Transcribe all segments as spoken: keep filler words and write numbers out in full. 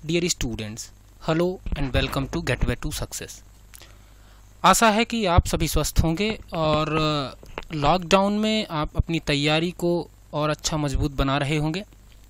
Dear students, hello and welcome to gateway to success. आशा है कि आप सभी स्वस्थ होंगे और लॉकडाउन में आप अपनी तैयारी को और अच्छा मजबूत बना रहे होंगे।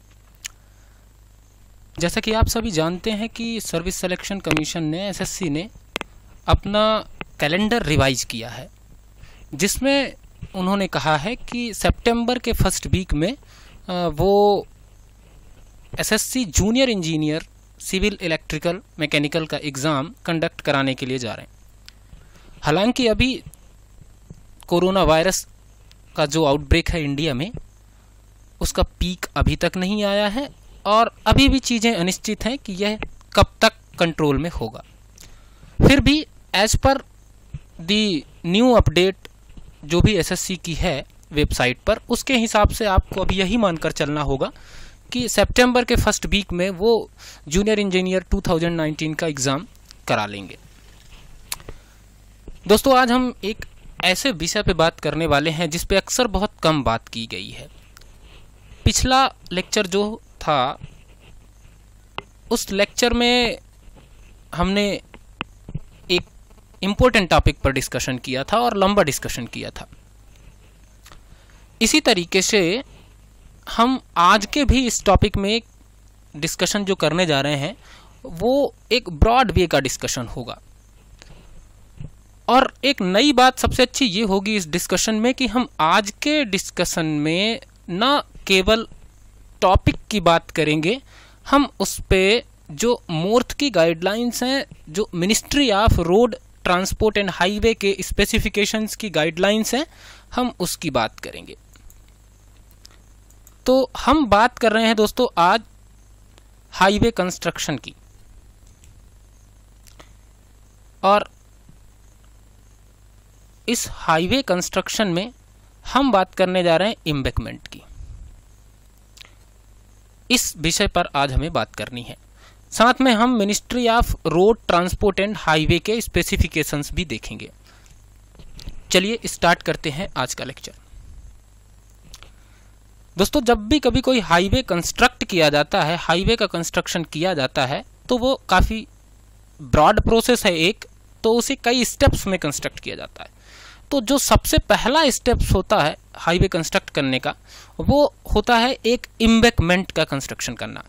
जैसा कि आप सभी जानते हैं कि सर्विस सिलेक्शन कमीशन ने एसएससी ने अपना कैलेंडर रिवाइज किया है, जिसमें उन्होंने कहा है कि सितंबर के फर्स्ट वीक में वो SSC junior engineer civil electrical mechanical का एग्ज़ाम कंडक्ट कराने के लिए जा रहे हैं। हालांकि अभी कोरोना वायरस का जो आउटब्रेक है इंडिया में, उसका पीक अभी तक नहीं आया है और अभी भी चीज़ें अनिश्चित हैं कि यह कब तक कंट्रोल में होगा। फिर भी एज पर दी न्यू अपडेट जो भी एसएससी की है वेबसाइट पर, उसके हिसाब से आपको अभी यही मानकर चलना होगा कि सितंबर के फर्स्ट वीक में वो जूनियर इंजीनियर दो हज़ार उन्नीस का एग्ज़ाम करा लेंगे। दोस्तों, आज हम एक ऐसे विषय पे बात करने वाले हैं जिस पे अक्सर बहुत कम बात की गई है। पिछला लेक्चर जो था, उस लेक्चर में हमने एक इम्पोर्टेंट टॉपिक पर डिस्कशन किया था और लंबा डिस्कशन किया था। इसी तरीके से हम आज के भी इस टॉपिक में एक डिस्कशन जो करने जा रहे हैं वो एक ब्रॉड वे का डिस्कशन होगा। और एक नई बात सबसे अच्छी ये होगी इस डिस्कशन में कि हम आज के डिस्कशन में न केवल टॉपिक की बात करेंगे, हम उस पे जो मोर्थ की गाइडलाइंस हैं, जो ministry of road transport and highway के स्पेसिफिकेशंस की गाइडलाइंस हैं, हम उसकी बात करेंगे। तो हम बात कर रहे हैं दोस्तों आज हाईवे कंस्ट्रक्शन की, और इस हाईवे कंस्ट्रक्शन में हम बात करने जा रहे हैं एम्बैंकमेंट की। इस विषय पर आज हमें बात करनी है। साथ में हम ministry of road transport and highway के स्पेसिफिकेशंस भी देखेंगे। चलिए स्टार्ट करते हैं आज का लेक्चर। दोस्तों, जब भी कभी कोई हाईवे कंस्ट्रक्ट किया जाता है, हाईवे का कंस्ट्रक्शन किया जाता है, तो वो काफ़ी ब्रॉड प्रोसेस है एक, तो उसे कई स्टेप्स में कंस्ट्रक्ट किया जाता है। तो जो सबसे पहला स्टेप्स होता है हाईवे कंस्ट्रक्ट करने का, वो होता है एक एम्बैंकमेंट का कंस्ट्रक्शन करना।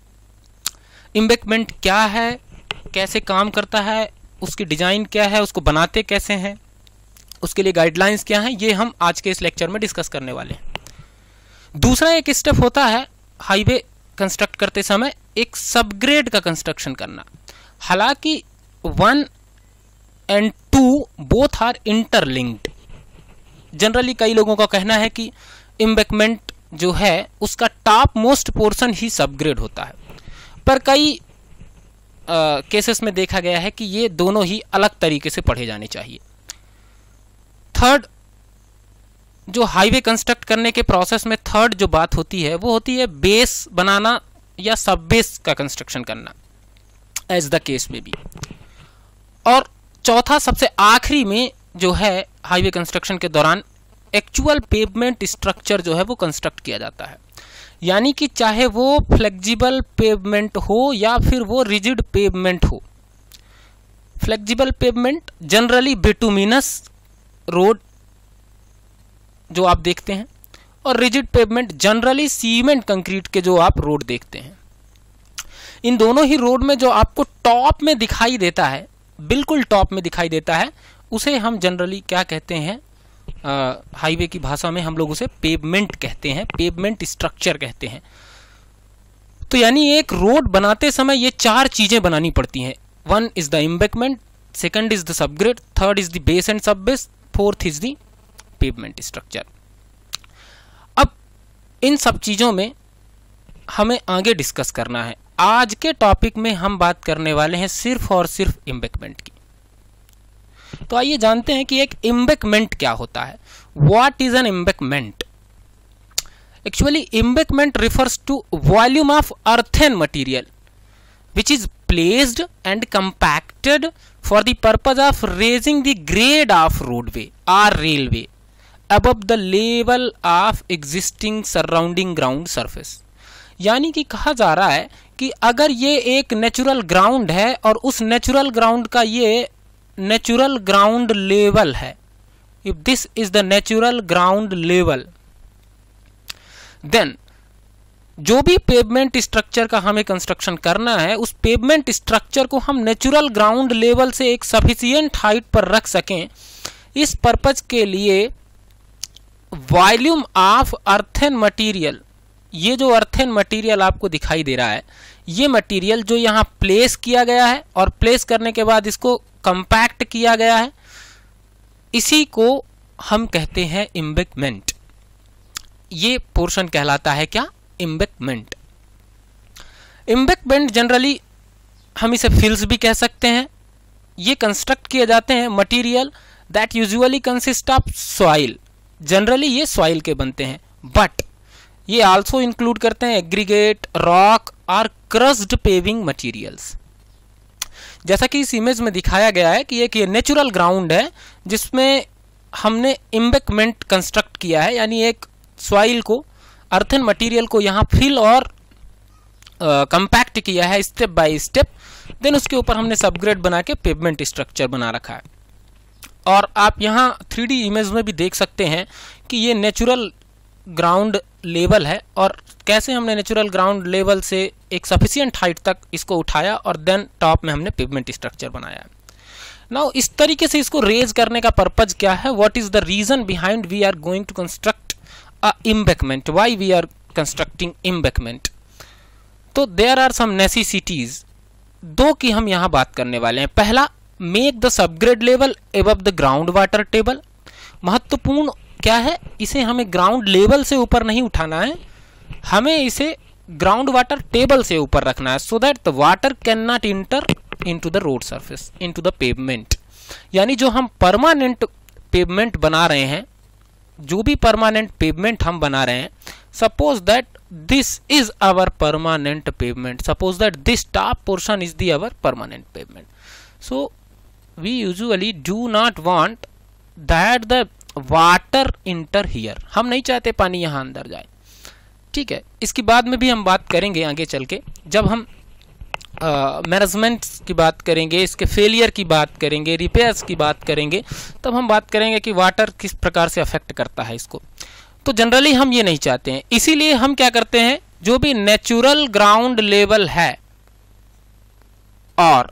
एम्बैंकमेंट क्या है, कैसे काम करता है, उसकी डिज़ाइन क्या है, उसको बनाते कैसे हैं, उसके लिए गाइडलाइंस क्या हैं, ये हम आज के इस लेक्चर में डिस्कस करने वाले हैं। दूसरा एक स्टेप होता है हाईवे कंस्ट्रक्ट करते समय एक सबग्रेड का कंस्ट्रक्शन करना। हालांकि one and two both are interlinked. Generally कई लोगों का कहना है कि एम्बैंकमेंट जो है उसका टॉप मोस्ट पोर्शन ही सबग्रेड होता है, पर कई केसेस में देखा गया है कि ये दोनों ही अलग तरीके से पढ़े जाने चाहिए। थर्ड, जो हाईवे कंस्ट्रक्ट करने के प्रोसेस में थर्ड जो बात होती है वो होती है बेस बनाना या सब बेस का कंस्ट्रक्शन करना, एज द केस में भी। और चौथा सबसे आखिरी में जो है हाईवे कंस्ट्रक्शन के दौरान एक्चुअल पेवमेंट स्ट्रक्चर जो है वो कंस्ट्रक्ट किया जाता है। यानी कि चाहे वो फ्लेक्सिबल पेवमेंट हो या फिर वो रिजिड पेवमेंट हो। Flexible pavement generally bituminous road जो आप देखते हैं, और rigid pavement generally cement concrete के जो आप रोड देखते हैं। इन दोनों ही रोड में जो आपको टॉप में दिखाई देता है, बिल्कुल टॉप में दिखाई देता है, उसे हम जनरली क्या कहते हैं, हाईवे की भाषा में हम लोग उसे पेवमेंट कहते हैं, पेवमेंट स्ट्रक्चर कहते हैं। तो यानी एक रोड बनाते समय ये चार चीजें बनानी पड़ती हैं। One is the embankment, second is the subgrade, third is the base and sub base, fourth is the pavement structure. अब इन सब चीजों में हमें आगे डिस्कस करना है। आज के टॉपिक में हम बात करने वाले हैं सिर्फ और सिर्फ एम्बैंकमेंट की। तो आइए जानते हैं कि एक एम्बैंकमेंट क्या होता है। What is an embankment? Actually embankment refers to volume of earthen material which is placed and compacted for the purpose of raising the grade of roadway or railway above the level of existing surrounding ground surface। यानी कि कहा जा रहा है कि अगर ये एक नेचुरल ग्राउंड है और उस नेचुरल ग्राउंड का ये नेचुरल ग्राउंड लेवल है, if this is the natural ground level, then जो भी पेवमेंट स्ट्रक्चर का हमें कंस्ट्रक्शन करना है उस पेवमेंट स्ट्रक्चर को हम नेचुरल ग्राउंड लेवल से एक सफिशिएंट हाइट पर रख सकें, इस पर्पज के लिए वॉल्यूम ऑफ अर्थन मटेरियल, ये जो अर्थन मटेरियल आपको दिखाई दे रहा है, ये मटेरियल जो यहाँ प्लेस किया गया है और प्लेस करने के बाद इसको कंपैक्ट किया गया है, इसी को हम कहते हैं एम्बैंकमेंट। ये पोर्शन कहलाता है क्या? एम्बैंकमेंट। एम्बैंकमेंट जनरली हम इसे फिल्स भी कह सकते हैं। ये कंस्ट्रक्ट किए जाते हैं material that usually consist of soil, generally ये सॉइल के बनते हैं, बट ये आल्सो इंक्लूड करते हैं एग्रीगेट, रॉक और क्रस्ड पेविंग मटेरियल्स। जैसा कि इस इमेज में दिखाया गया है कि एक ये नेचुरल ग्राउंड है जिसमें हमने एम्बैंकमेंट कंस्ट्रक्ट किया है, यानी एक सॉइल को, अर्थन मटेरियल को यहाँ फिल और कंपैक्ट uh, किया है स्टेप बाय स्टेप, देन उसके ऊपर हमने सबग्रेड बना के पेवमेंट स्ट्रक्चर बना रखा है। और आप यहाँ थ्री डी इमेज में भी देख सकते हैं कि ये नेचुरल ग्राउंड लेवल है और कैसे हमने नेचुरल ग्राउंड लेवल से एक सफिशिएंट हाइट तक इसको उठाया और देन टॉप में हमने पेवमेंट स्ट्रक्चर बनाया। नाउ इस तरीके से इसको रेज करने का पर्पज क्या है? What is the reason behind we are going to construct a embankment, why we are constructing embankment? तो देयर आर सम नेसेसिटीज, दो की हम यहाँ बात करने वाले हैं। पहला, make the subgrade level above the ground water table. महत्वपूर्ण क्या है? इसे हमें ग्राउंड लेवल से ऊपर नहीं उठाना है, हमें इसे ग्राउंड वाटर टेबल से ऊपर रखना है, so that the water can not enter into the road surface, into the pavement. यानी जो हम परमानेंट पेवमेंट बना रहे हैं, जो भी परमानेंट पेवमेंट हम बना रहे हैं, suppose that this is our permanent pavement, suppose that this top portion is the our permanent pavement, so we usually do not want that the water enter here। हम नहीं चाहते पानी यहाँ अंदर जाए, ठीक है। इसकी बाद में भी हम बात करेंगे आगे चल के, जब हम मैनेजमेंट्स की बात करेंगे, इसके फेलियर की बात करेंगे, रिपेयर्स की बात करेंगे, तब हम बात करेंगे कि वाटर किस प्रकार से अफेक्ट करता है इसको। तो जनरली हम ये नहीं चाहते हैं, इसीलिए हम क्या करते हैं, जो भी नेचुरल ग्राउंड लेवल है और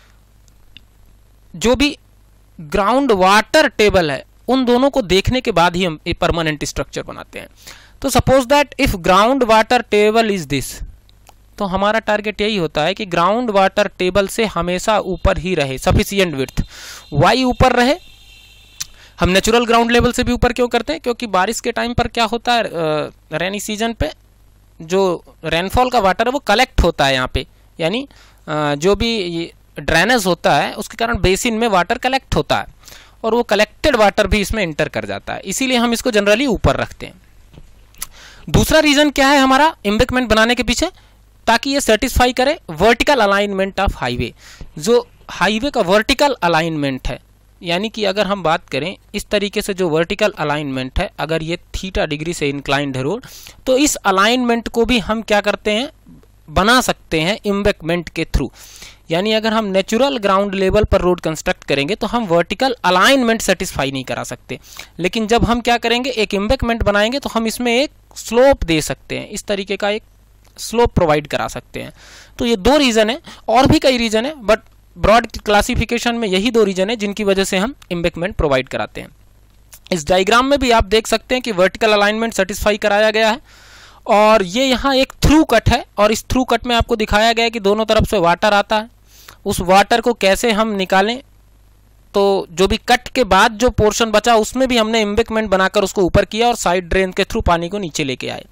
जो भी ग्राउंड वाटर टेबल है, उन दोनों को देखने के बाद ही हम एक परमानेंट स्ट्रक्चर बनाते हैं। तो suppose that if ground water table is this, तो हमारा टारगेट यही होता है कि ग्राउंड वाटर टेबल से हमेशा ऊपर ही रहे, सफिशिएंट विड्थ। वाई ऊपर रहे? हम नेचुरल ग्राउंड लेवल से भी ऊपर क्यों करते हैं? क्योंकि बारिश के टाइम पर क्या होता है, रेनी सीजन पे जो रेनफॉल का वाटर है वो कलेक्ट होता है यहाँ पे, यानी जो भी ड्रेनेज होता है उसके कारण बेसिन में वाटर कलेक्ट होता है और वो कलेक्टेड वाटर भी इसमें इंटर कर जाता है, इसीलिए हम इसको जनरली ऊपर रखते हैं। दूसरा रीजन क्या है हमारा एम्बैंकमेंट बनाने के पीछे? ताकि ये सेटिस्फाई करे वर्टिकल अलाइनमेंट ऑफ हाईवे। जो हाईवे का वर्टिकल अलाइनमेंट है, यानी कि अगर हम बात करें इस तरीके से जो वर्टिकल अलाइनमेंट है, अगर ये थीटा डिग्री से इंक्लाइंड है रोड, तो इस अलाइनमेंट को भी हम क्या करते हैं, बना सकते हैं एम्बैंकमेंट के थ्रू। यानी अगर हम नेचुरल ग्राउंड लेवल पर रोड कंस्ट्रक्ट करेंगे तो हम वर्टिकल अलाइनमेंट सेटिस्फाई नहीं करा सकते, लेकिन जब हम क्या करेंगे, एक एम्बैंकमेंट बनाएंगे तो हम इसमें एक स्लोप दे सकते हैं, इस तरीके का एक स्लोप प्रोवाइड करा सकते हैं। तो ये दो रीजन है, और भी कई रीजन है, बट ब्रॉड क्लासिफिकेशन में यही दो रीजन है जिनकी वजह से हम एम्बैंकमेंट प्रोवाइड कराते हैं। इस डायग्राम में भी आप देख सकते हैं कि वर्टिकल अलाइनमेंट सेटिस्फाई कराया गया है, और ये यहाँ एक थ्रू कट है, और इस थ्रू कट में आपको दिखाया गया है कि दोनों तरफ से वाटर आता है। उस वाटर को कैसे हम निकालें, तो जो भी कट के बाद जो पोर्शन बचा उसमें भी हमने एम्बैंकमेंट बनाकर उसको ऊपर किया और साइड ड्रेन के थ्रू पानी को नीचे लेके आए।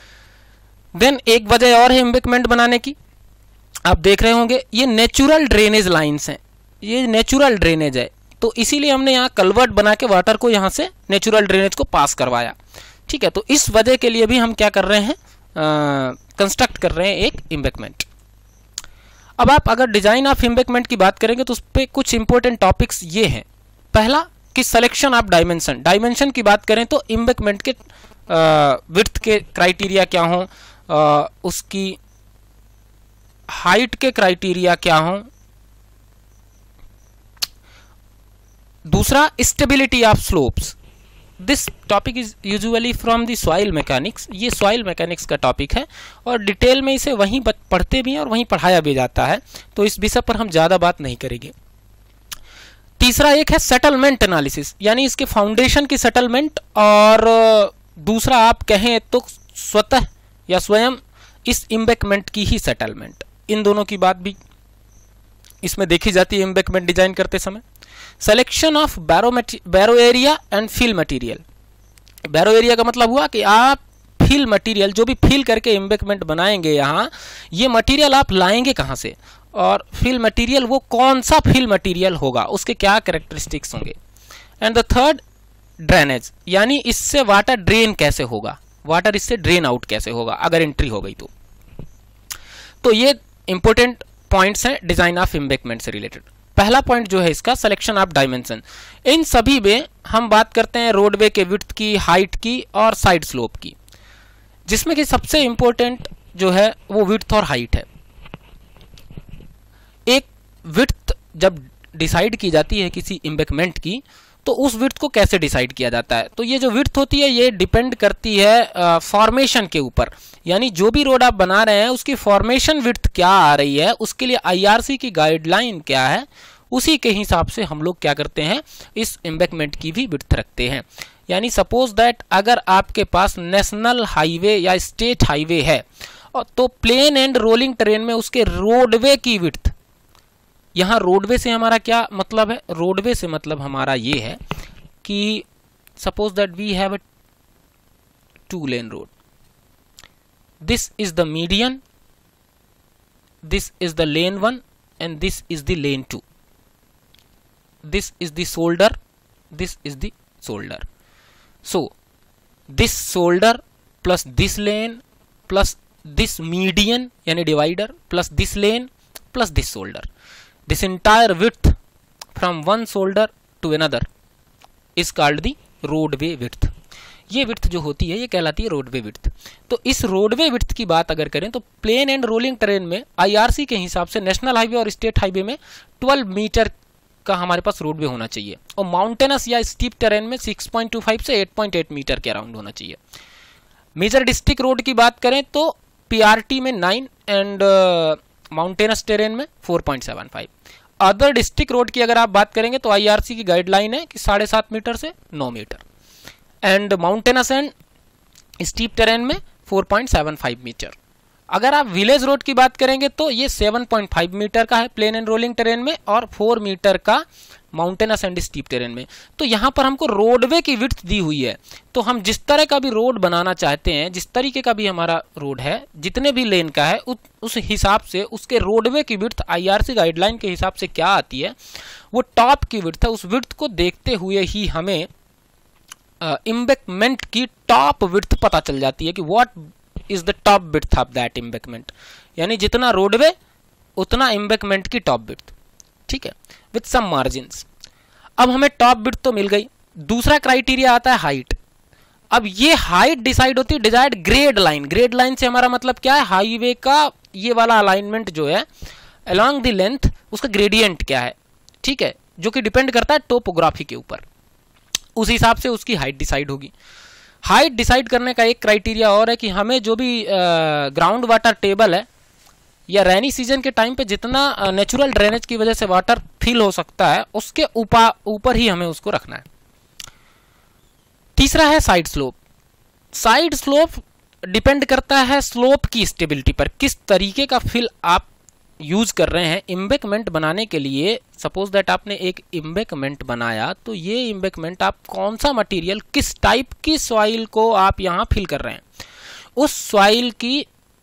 देन एक वजह और है एम्बैंकमेंट बनाने की, आप देख रहे होंगे ये नेचुरल ड्रेनेज लाइंस हैं, ये नेचुरल ड्रेनेज है, तो इसीलिए हमने यहाँ कल्वर्ट बना के वाटर को यहाँ से नेचुरल ड्रेनेज को पास करवाया, ठीक है। तो इस वजह के लिए भी हम क्या कर रहे हैं, कंस्ट्रक्ट कर रहे हैं एक एम्बैंकमेंट। अब आप अगर डिजाइन ऑफ एम्बैंकमेंट की बात करेंगे तो उस पर कुछ इंपॉर्टेंट टॉपिक्स ये हैं। पहला कि सिलेक्शन ऑफ डायमेंशन, डायमेंशन की बात करें तो एम्बैंकमेंट के विड्थ के क्राइटेरिया क्या हों, उसकी हाइट के क्राइटेरिया क्या हों। दूसरा, stability of slopes. This topic is usually from the soil mechanics. ये सॉइल मैकेनिक्स का टॉपिक है और डिटेल में इसे वहीं पढ़ते भी हैं और वहीं पढ़ाया भी जाता है, तो इस विषय पर हम ज़्यादा बात नहीं करेंगे। तीसरा एक है सेटलमेंट एनालिसिस, यानी इसके फाउंडेशन की सेटलमेंट, और दूसरा आप कहें तो स्वतः या स्वयं इस एम्बैंकमेंट की ही सेटलमेंट। इन दोनों की बात भी इसमें देखी जाती है एम्बैंकमेंट डिजाइन करते समय। Selection of borrow borrow area and fill material. Borrow area का मतलब हुआ कि आप फिल मटेरियल, जो भी फिल करके एम्बैंकमेंट बनाएंगे यहाँ, ये मटेरियल आप लाएंगे कहाँ से, और फिल मटेरियल वो कौन सा फिल मटेरियल होगा, उसके क्या कैरेक्टरिस्टिक्स होंगे। एंड द थर्ड, ड्रेनेज, यानी इससे वाटर ड्रेन कैसे होगा, वाटर इससे ड्रेन आउट कैसे होगा अगर एंट्री हो गई तो। तो ये इंपॉर्टेंट पॉइंट्स हैं डिजाइन ऑफ एम्बैंकमेंट से रिलेटेड। पहला पॉइंट जो है इसका, सिलेक्शन ऑफ डायमेंशन। इन सभी में हम बात करते हैं रोडवे के विड्थ की, हाइट की और साइड स्लोप की, जिसमें कि सबसे इंपॉर्टेंट जो है वो विड्थ और हाइट है। एक विड्थ जब डिसाइड की जाती है किसी एम्बैंकमेंट की, तो उस विड्थ को कैसे डिसाइड किया जाता है, तो ये जो विड्थ होती है ये डिपेंड करती है फॉर्मेशन के ऊपर, यानी जो भी रोड आप बना रहे हैं उसकी फॉर्मेशन विड्थ क्या आ रही है, उसके लिए आईआरसी की गाइडलाइन क्या है, उसी के हिसाब से हम लोग क्या करते हैं, इस एम्बैंकमेंट की भी विड्थ रखते हैं। यानी सपोज दैट अगर आपके पास नेशनल हाईवे या स्टेट हाईवे है, तो प्लेन एंड रोलिंग टेरेन में उसके रोडवे की विड्थ, यहाँ रोडवे से हमारा क्या मतलब है, रोडवे से मतलब हमारा ये है कि suppose that we have a two lane road, this is the median, this is the lane one and this is the lane two, this is the shoulder, this is the shoulder. So this shoulder plus this lane plus this median यानी divider plus this lane plus this shoulder, this entire width from one shoulder to another is called the roadway width। ये width जो होती है ये कहलाती है roadway width. तो इस रोडवे विड्थ की बात अगर करें तो प्लेन एंड रोलिंग टेरेन में आईआरसी के हिसाब से नेशनल हाईवे और स्टेट हाईवे में ट्वेल्व मीटर का हमारे पास रोडवे होना चाहिए, और माउंटेनस या स्टीप टेरेन में सिक्स पॉइंट टू फाइव से एट पॉइंट एट मीटर के अराउंड होना चाहिए। मेजर डिस्ट्रिक्ट रोड की बात करें तो पीआरटी में नाइन एंड माउंटेनस टेरेन में four point seven five. Other district road की अगर आप बात करेंगे तो आईआरसी की गाइडलाइन है कि साढ़े सात मीटर से नौ metre, and mountainous and steep terrain में four point seven five metre. अगर आप विलेज रोड की बात करेंगे तो ये सेवन पॉइंट फाइव मीटर का है प्लेन एंड रोलिंग टेरेन में, और फोर मीटर का माउंटेनस एंड स्टीप टेरेन में। तो यहाँ पर हमको रोडवे की विड्थ दी हुई है, तो हम जिस तरह का भी रोड बनाना चाहते हैं, जिस तरीके का भी हमारा रोड है, जितने भी लेन का है, उस, उस हिसाब से उसके रोडवे की विड्थ आईआरसी गाइडलाइन के हिसाब से क्या आती है, वो टॉप की विड्थ है। उस विड्थ को देखते हुए ही हमें एम्बैंकमेंट की टॉप विड्थ पता चल जाती है कि what is the top width of that embankment, यानी जितना रोडवे उतना एम्बैंकमेंट की टॉप विड्थ। ठीक है, विथ सम मार्जिन्स। अब हमें टॉप विड्थ तो मिल गई। दूसरा क्राइटेरिया आता है हाइट। अब ये हाइट डिसाइड होती है desired grade line. Grade line से हमारा मतलब क्या है, हाईवे का ये वाला अलाइनमेंट जो है अलोंग द लेंथ, उसका ग्रेडियंट क्या है, ठीक है, जो कि डिपेंड करता है टोपोग्राफी के ऊपर। उस हिसाब से उसकी हाइट डिसाइड होगी। हाइट डिसाइड करने का एक क्राइटेरिया और है कि हमें जो भी ग्राउंड वाटर टेबल है या रैनी सीजन के टाइम पे जितना नेचुरल ड्रेनेज की वजह से वाटर फिल हो सकता है, उसके ऊपर ऊपर ही हमें उसको रखना है। तीसरा है side slope. Side slope depend करता है स्लोप की स्टेबिलिटी पर, किस तरीके का फिल आप यूज कर रहे हैं एम्बैंकमेंट बनाने के लिए। सपोज दैट आपने एक एम्बैंकमेंट बनाया, तो ये एम्बैंकमेंट आप कौन सा मटेरियल, किस टाइप की सॉइल को आप यहाँ फिल कर रहे हैं, उस सॉइल की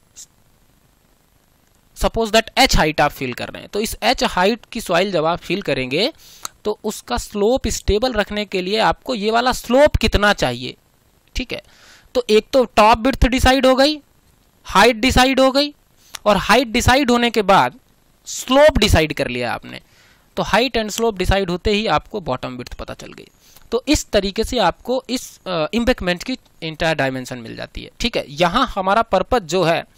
सपोज दैट एच हाइट आप फिल कर रहे हैं, तो इस एच हाइट की सॉइल जब आप फिल करेंगे तो उसका स्लोप स्टेबल रखने के लिए आपको ये वाला स्लोप कितना चाहिए। ठीक है, तो एक तो टॉप विड्थ डिसाइड हो गई, हाइट डिसाइड हो गई, और हाइट डिसाइड होने के बाद स्लोप डिसाइड कर लिया आपने, तो हाइट एंड स्लोप डिसाइड होते ही आपको बॉटम विड्थ पता चल गई। तो इस तरीके से आपको इस एम्बैंकमेंट की इंटायर डायमेंशन मिल जाती है। ठीक है, यहाँ हमारा पर्पज जो है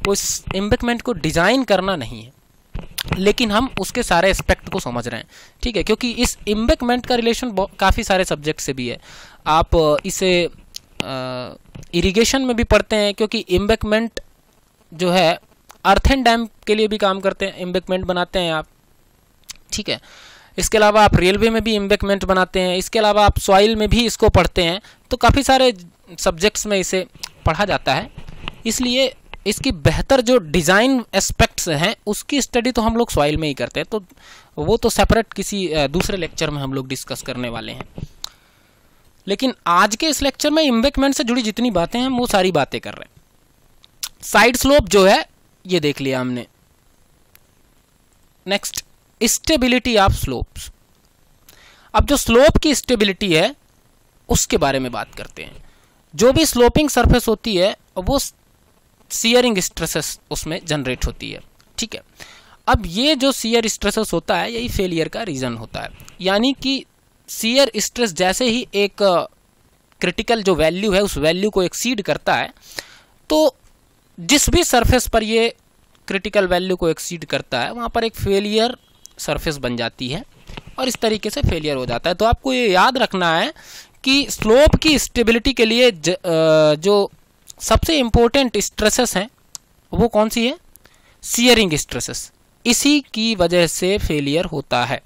वो इस एम्बैंकमेंट को डिजाइन करना नहीं है, लेकिन हम उसके सारे एस्पेक्ट को समझ रहे हैं, ठीक है, क्योंकि इस एम्बैंकमेंट का रिलेशन काफ़ी सारे सब्जेक्ट से भी है। आप इसे इरिगेशन में भी पढ़ते हैं, क्योंकि एम्बैंकमेंट जो है अर्थन डैम के लिए भी काम करते हैं, एम्बैंकमेंट बनाते हैं आप, ठीक है। इसके अलावा आप रेलवे में भी एम्बैंकमेंट बनाते हैं, इसके अलावा आप सॉइल में भी इसको पढ़ते हैं, तो काफ़ी सारे सब्जेक्ट्स में इसे पढ़ा जाता है। इसलिए इसकी बेहतर जो डिज़ाइन एस्पेक्ट्स हैं उसकी स्टडी तो हम लोग सॉइल में ही करते हैं, तो वो तो सेपरेट किसी दूसरे लेक्चर में हम लोग डिस्कस करने वाले हैं। लेकिन आज के इस लेक्चर में एम्बैंकमेंट से जुड़ी जितनी बातें हैं वो सारी बातें कर रहे हैं। साइड स्लोप जो है ये देख लिया हमने। Next, stability of slopes. अब जो स्लोप की स्टेबिलिटी है उसके बारे में बात करते हैं। जो भी स्लोपिंग सरफेस होती है वो सीयरिंग स्ट्रेसेस उसमें जनरेट होती है, ठीक है। अब ये जो सीयर स्ट्रेसेस होता है यही फेलियर का रीज़न होता है, यानी कि सीयर स्ट्रेस जैसे ही एक क्रिटिकल जो वैल्यू है उस वैल्यू को एक्सीड करता है, तो जिस भी सरफेस पर ये क्रिटिकल वैल्यू को एक्सीड करता है वहाँ पर एक फेलियर सरफेस बन जाती है और इस तरीके से फेलियर हो जाता है। तो आपको ये याद रखना है कि स्लोप की स्टेबिलिटी के लिए ज, जो सबसे इम्पोर्टेंट स्ट्रेसेस हैं वो कौन सी है? Shearing stresses. इसी की वजह से फेलियर होता है।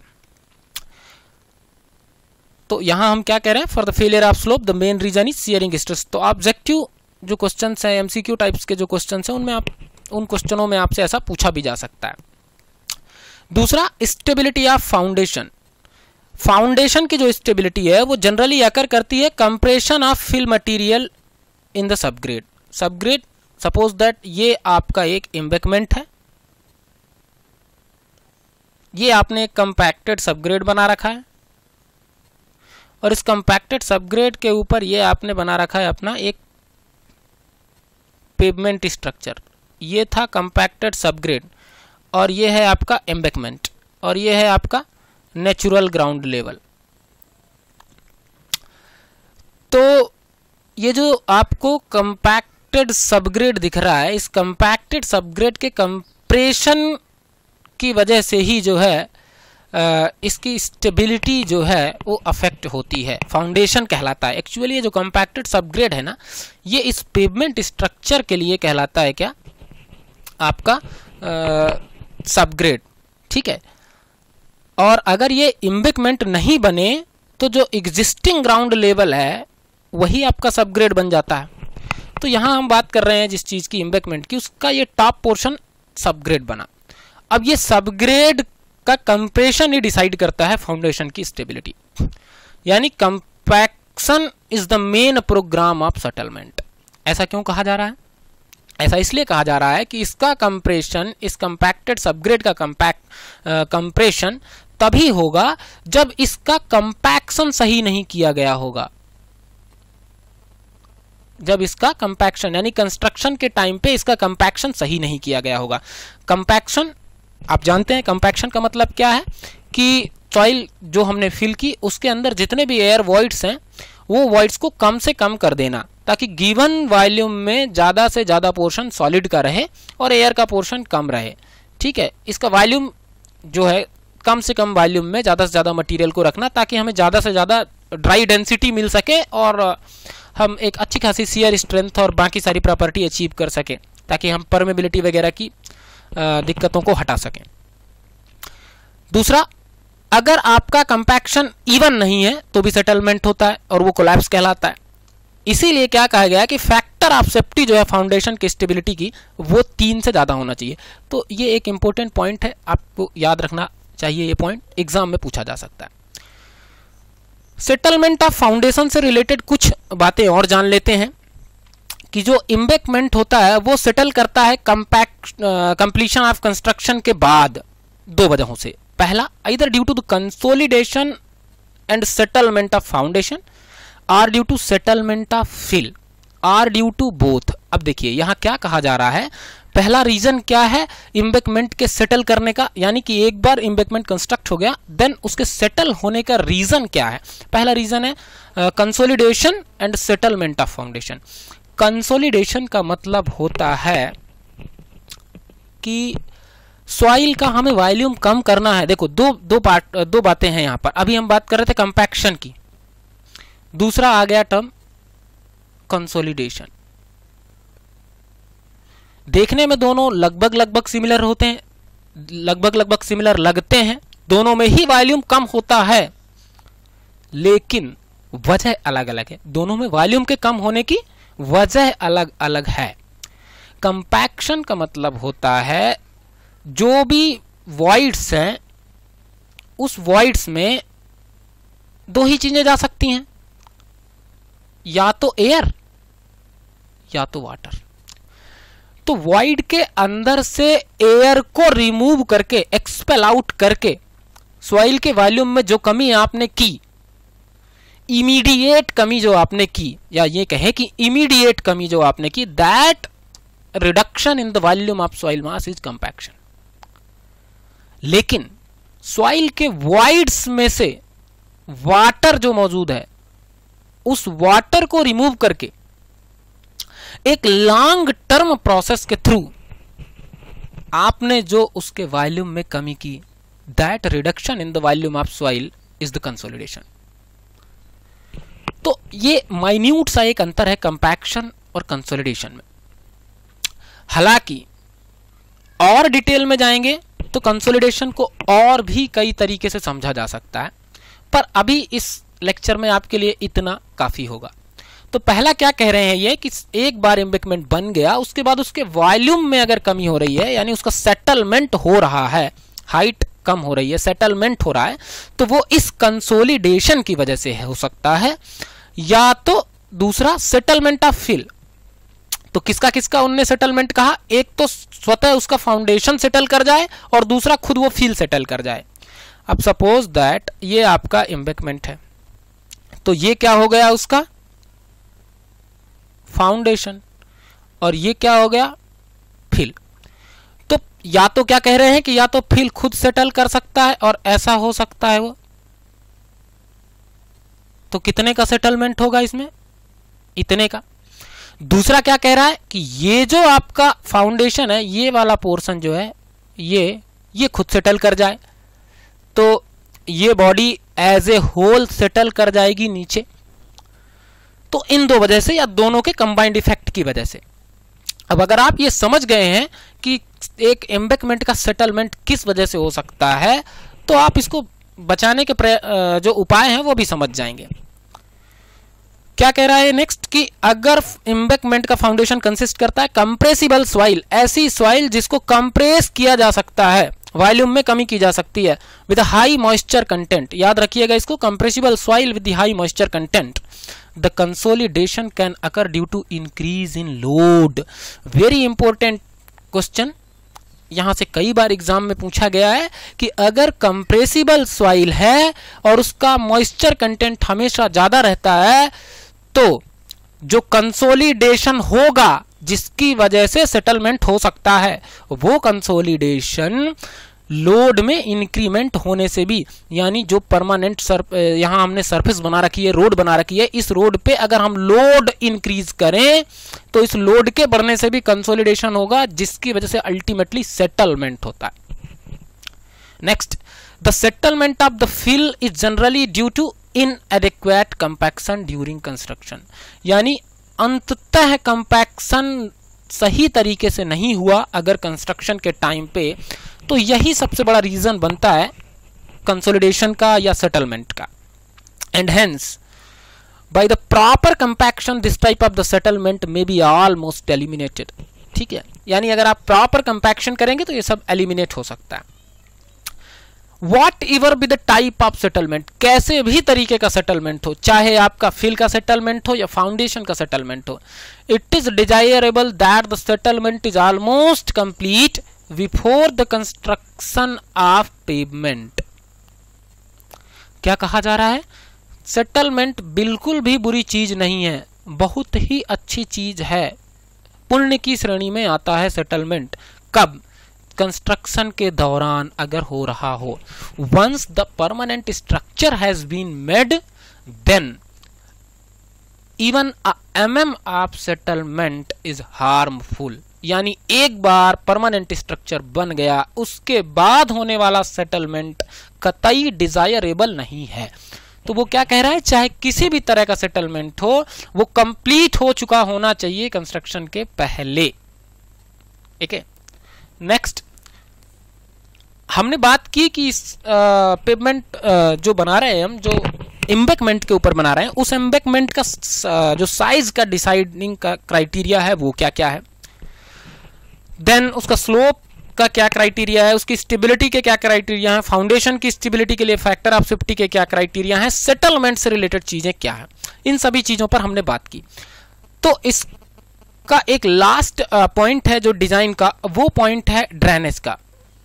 तो यहां हम क्या कह रहे हैं? For the failure of slope the main reason is shearing stress. तो ऑब्जेक्टिव जो क्वेश्चंस हैं, एमसीक्यू टाइप्स के जो क्वेश्चंस हैं, उनमें आप उन क्वेश्चनों में आपसे ऐसा पूछा भी जा सकता है। दूसरा, स्टेबिलिटी ऑफ फाउंडेशन। फाउंडेशन की जो स्टेबिलिटी है वो जनरली अकर करती है compression of fill material in the subgrade. Subgrade, suppose that ये आपका एक एम्बैंकमेंट है, ये आपने एक कंपैक्टेड सबग्रेड बना रखा है और इस कंपैक्टेड सबग्रेड के ऊपर ये आपने बना रखा है अपना एक पेवमेंट स्ट्रक्चर। ये था कंपैक्टेड सबग्रेड और ये है आपका एम्बैंकमेंट और ये है आपका नेचुरल ग्राउंड लेवल। तो ये जो आपको कंपैक्टेड सबग्रेड दिख रहा है, इस कंपैक्टेड सबग्रेड के कंप्रेशन की वजह से ही जो है आ, इसकी स्टेबिलिटी जो है वो अफेक्ट होती है, फाउंडेशन कहलाता है। एक्चुअली ये जो कंपैक्टेड सबग्रेड है ना, ये इस पेवमेंट स्ट्रक्चर के लिए कहलाता है क्या? आपका सबग्रेड, ठीक है। और अगर ये एम्बैंकमेंट नहीं बने तो जो एग्जिस्टिंग ग्राउंड लेवल है वही आपका सबग्रेड बन जाता है। तो यहाँ हम बात कर रहे हैं जिस चीज़ की, एम्बैंकमेंट की, उसका ये टॉप पोर्शन सबग्रेड बना। अब ये सबग्रेड का कंप्रेशन ही डिसाइड करता है फाउंडेशन की स्टेबिलिटी, यानी compaction is the main program of settlement. ऐसा क्यों कहा जा रहा है? ऐसा इसलिए कहा जा रहा है कि इसका कंप्रेशन, इस कंपैक्टेड सबग्रेड का कंपैक्ट कंप्रेशन तभी होगा जब इसका कंपैक्शन सही नहीं किया गया होगा। जब इसका कंपैक्शन यानी कंस्ट्रक्शन के टाइम पे इसका कंपैक्शन सही नहीं किया गया होगा। कंपैक्शन आप जानते हैं, कंपैक्शन का मतलब क्या है कि सॉइल जो हमने फिल की उसके अंदर जितने भी एयर वॉइड्स हैं वो वॉइड्स को कम से कम कर देना, ताकि गिवन वॉल्यूम में ज़्यादा से ज़्यादा पोर्शन सॉलिड का रहे और एयर का पोर्शन कम रहे, ठीक है। इसका वॉल्यूम जो है कम से कम वॉल्यूम में ज़्यादा से ज़्यादा मटेरियल को रखना, ताकि हमें ज़्यादा से ज़्यादा ड्राई डेंसिटी मिल सके और हम एक अच्छी खासी शियर स्ट्रेंथ और बाकी सारी प्रॉपर्टी अचीव कर सकें, ताकि हम परमेबिलिटी वगैरह की दिक्कतों को हटा सकें। दूसरा, अगर आपका कंपैक्शन इवन नहीं है तो भी सेटलमेंट होता है और वो कोलैप्स कहलाता है। इसीलिए क्या कहा गया कि फैक्टर ऑफ सेफ्टी जो है फाउंडेशन की स्टेबिलिटी की, वो तीन से ज़्यादा होना चाहिए। तो ये एक इंपॉर्टेंट पॉइंट है, आपको याद रखना चाहिए। ये पॉइंट एग्जाम में पूछा जा सकता है। सेटलमेंट ऑफ फाउंडेशन से रिलेटेड कुछ बातें और जान लेते हैं कि जो एम्बैंकमेंट होता है वो सेटल करता है कंपैक्ट कंप्लीशन ऑफ कंस्ट्रक्शन के बाद दो वजहों से। पहला, either due to the consolidation and settlement of foundation or due to settlement of fill or due to both। अब देखिए यहाँ क्या कहा जा रहा है। पहला रीजन क्या है एम्बैंकमेंट के सेटल करने का, यानी कि एक बार एम्बैंकमेंट कंस्ट्रक्ट हो गया देन उसके सेटल होने का रीजन क्या है? पहला रीजन है consolidation and settlement of foundation. Consolidation का मतलब होता है कि सॉइल का हमें वॉल्यूम कम करना है। देखो दो दो पार्ट दो बातें हैं यहाँ पर। अभी हम बात कर रहे थे कंपैक्शन की, दूसरा आ गया टर्म कंसोलिडेशन। देखने में दोनों लगभग लगभग सिमिलर होते हैं, लगभग लगभग सिमिलर लगते हैं, दोनों में ही वॉल्यूम कम होता है, लेकिन वजह अलग अलग है। दोनों में वॉल्यूम के कम होने की वजह अलग अलग है। कंपैक्शन का मतलब होता है जो भी वॉइड्स हैं उस वॉइड्स में दो ही चीजें जा सकती हैं, या तो एयर या तो वाटर। तो वॉइड के अंदर से एयर को रिमूव करके, एक्सपेल आउट करके, सॉइल के वॉल्यूम में जो कमी आपने की, इमीडिएट कमी जो आपने की, या ये कहे कि इमीडिएट कमी जो आपने की, that reduction in the volume of soil mass is compaction. लेकिन सॉइल के वॉइड्स में से वाटर जो मौजूद है, उस वाटर को रिमूव करके एक लॉन्ग टर्म प्रोसेस के थ्रू आपने जो उसके वॉल्यूम में कमी की, that reduction in the volume of soil is the consolidation. तो ये माइन्यूट सा एक अंतर है कंपैक्शन और कंसोलिडेशन में। हालांकि और डिटेल में जाएंगे तो कंसोलिडेशन को और भी कई तरीके से समझा जा सकता है, पर अभी इस लेक्चर में आपके लिए इतना काफी होगा। तो पहला क्या कह रहे हैं ये कि एक बार एम्बैंकमेंट बन गया, उसके बाद उसके वॉल्यूम में अगर कमी हो रही है, यानी उसका सेटलमेंट हो रहा है, हाइट कम हो रही है, सेटलमेंट हो रहा है, तो वो इस कंसोलिडेशन की वजह से हो सकता है, या तो दूसरा सेटलमेंट ऑफ फिल। तो किसका किसका उनने सेटलमेंट कहा? एक तो स्वतः उसका फाउंडेशन सेटल कर जाए और दूसरा खुद वो फिल सेटल कर जाए। अब सपोज दैट ये आपका एम्बैंकमेंट है, तो ये क्या हो गया उसका फाउंडेशन, और ये क्या हो गया फिल। तो या तो क्या कह रहे हैं कि या तो फिल खुद सेटल कर सकता है और ऐसा हो सकता है वो, तो कितने का सेटलमेंट होगा इसमें? इतने का। दूसरा क्या कह रहा है कि ये जो आपका फाउंडेशन है, ये वाला पोर्शन जो है, ये ये खुद सेटल कर जाए, तो ये body as a whole settle कर जाएगी नीचे। तो इन दो वजह से, या दोनों के कंबाइंड इफेक्ट की वजह से। अब अगर आप ये समझ गए हैं कि एक एम्बैंकमेंट का सेटलमेंट किस वजह से हो सकता है, तो आप इसको बचाने के जो उपाय हैं वो भी समझ जाएंगे। क्या कह रहा है नेक्स्ट कि अगर एम्बैंकमेंट का फाउंडेशन कंसिस्ट करता है कंप्रेसिबल सॉइल, ऐसी सॉइल जिसको कंप्रेस किया जा सकता है, वॉल्यूम में कमी की जा सकती है, विद हाई मॉइस्चर कंटेंट। याद रखिएगा इसको, compressible soil with high moisture content, the consolidation can occur due to increase in load. Very important question, यहां से कई बार एग्जाम में पूछा गया है कि अगर कंप्रेसिबल सॉइल है और उसका मॉइस्चर कंटेंट हमेशा ज्यादा रहता है, तो जो कंसोलिडेशन होगा जिसकी वजह से सेटलमेंट हो सकता है, वो कंसोलिडेशन लोड में इंक्रीमेंट होने से भी, यानी जो परमानेंट सर्फ यहां हमने सरफेस बना रखी है, रोड बना रखी है, इस रोड पे अगर हम लोड इंक्रीज करें तो इस लोड के बढ़ने से भी कंसोलिडेशन होगा, जिसकी वजह से अल्टीमेटली सेटलमेंट होता है। Next, the settlement of the fill is generally due to inadequate compaction during construction, यानी अंततः कंपैक्शन सही तरीके से नहीं हुआ अगर कंस्ट्रक्शन के टाइम पे, तो यही सबसे बड़ा रीजन बनता है कंसोलिडेशन का या सेटलमेंट का। And hence by the proper compaction this type of the settlement may be almost eliminated. ठीक है, यानी अगर आप प्रॉपर कंपैक्शन करेंगे तो ये सब एलिमिनेट हो सकता है। Whatever be the type of settlement, कैसे भी तरीके का सेटलमेंट हो, चाहे आपका फिल का सेटलमेंट हो या फाउंडेशन का सेटलमेंट हो, it is desirable that the settlement is almost complete before the construction of pavement. क्या कहा जा रहा है? सेटलमेंट बिल्कुल भी बुरी चीज नहीं है, बहुत ही अच्छी चीज है, पुण्य की श्रेणी में आता है सेटलमेंट। कब? कंस्ट्रक्शन के दौरान अगर हो रहा हो। Once the permanent structure has been made, then even a mm of settlement is harmful. यानी एक बार परमानेंट स्ट्रक्चर बन गया उसके बाद होने वाला सेटलमेंट कतई डिजायरेबल नहीं है। तो वो क्या कह रहा है, चाहे किसी भी तरह का सेटलमेंट हो वो कंप्लीट हो चुका होना चाहिए कंस्ट्रक्शन के पहले। ठीक है, नेक्स्ट हमने बात की कि पेवमेंट जो बना रहे हैं हम, जो एम्बैंकमेंट के ऊपर बना रहे हैं, उस एम्बैंकमेंट का uh, जो साइज का डिसाइडिंग का क्राइटेरिया है वो क्या क्या है, देन उसका स्लोप का क्या क्राइटेरिया है, उसकी स्टेबिलिटी के क्या क्राइटेरिया है, फाउंडेशन की स्टेबिलिटी के लिए फैक्टर ऑफ सेफ्टी के क्या क्राइटेरिया है, सेटलमेंट से रिलेटेड चीजें क्या है, इन सभी चीजों पर हमने बात की। तो इसका एक लास्ट पॉइंट है जो डिजाइन का, वो पॉइंट है ड्रेनेज का।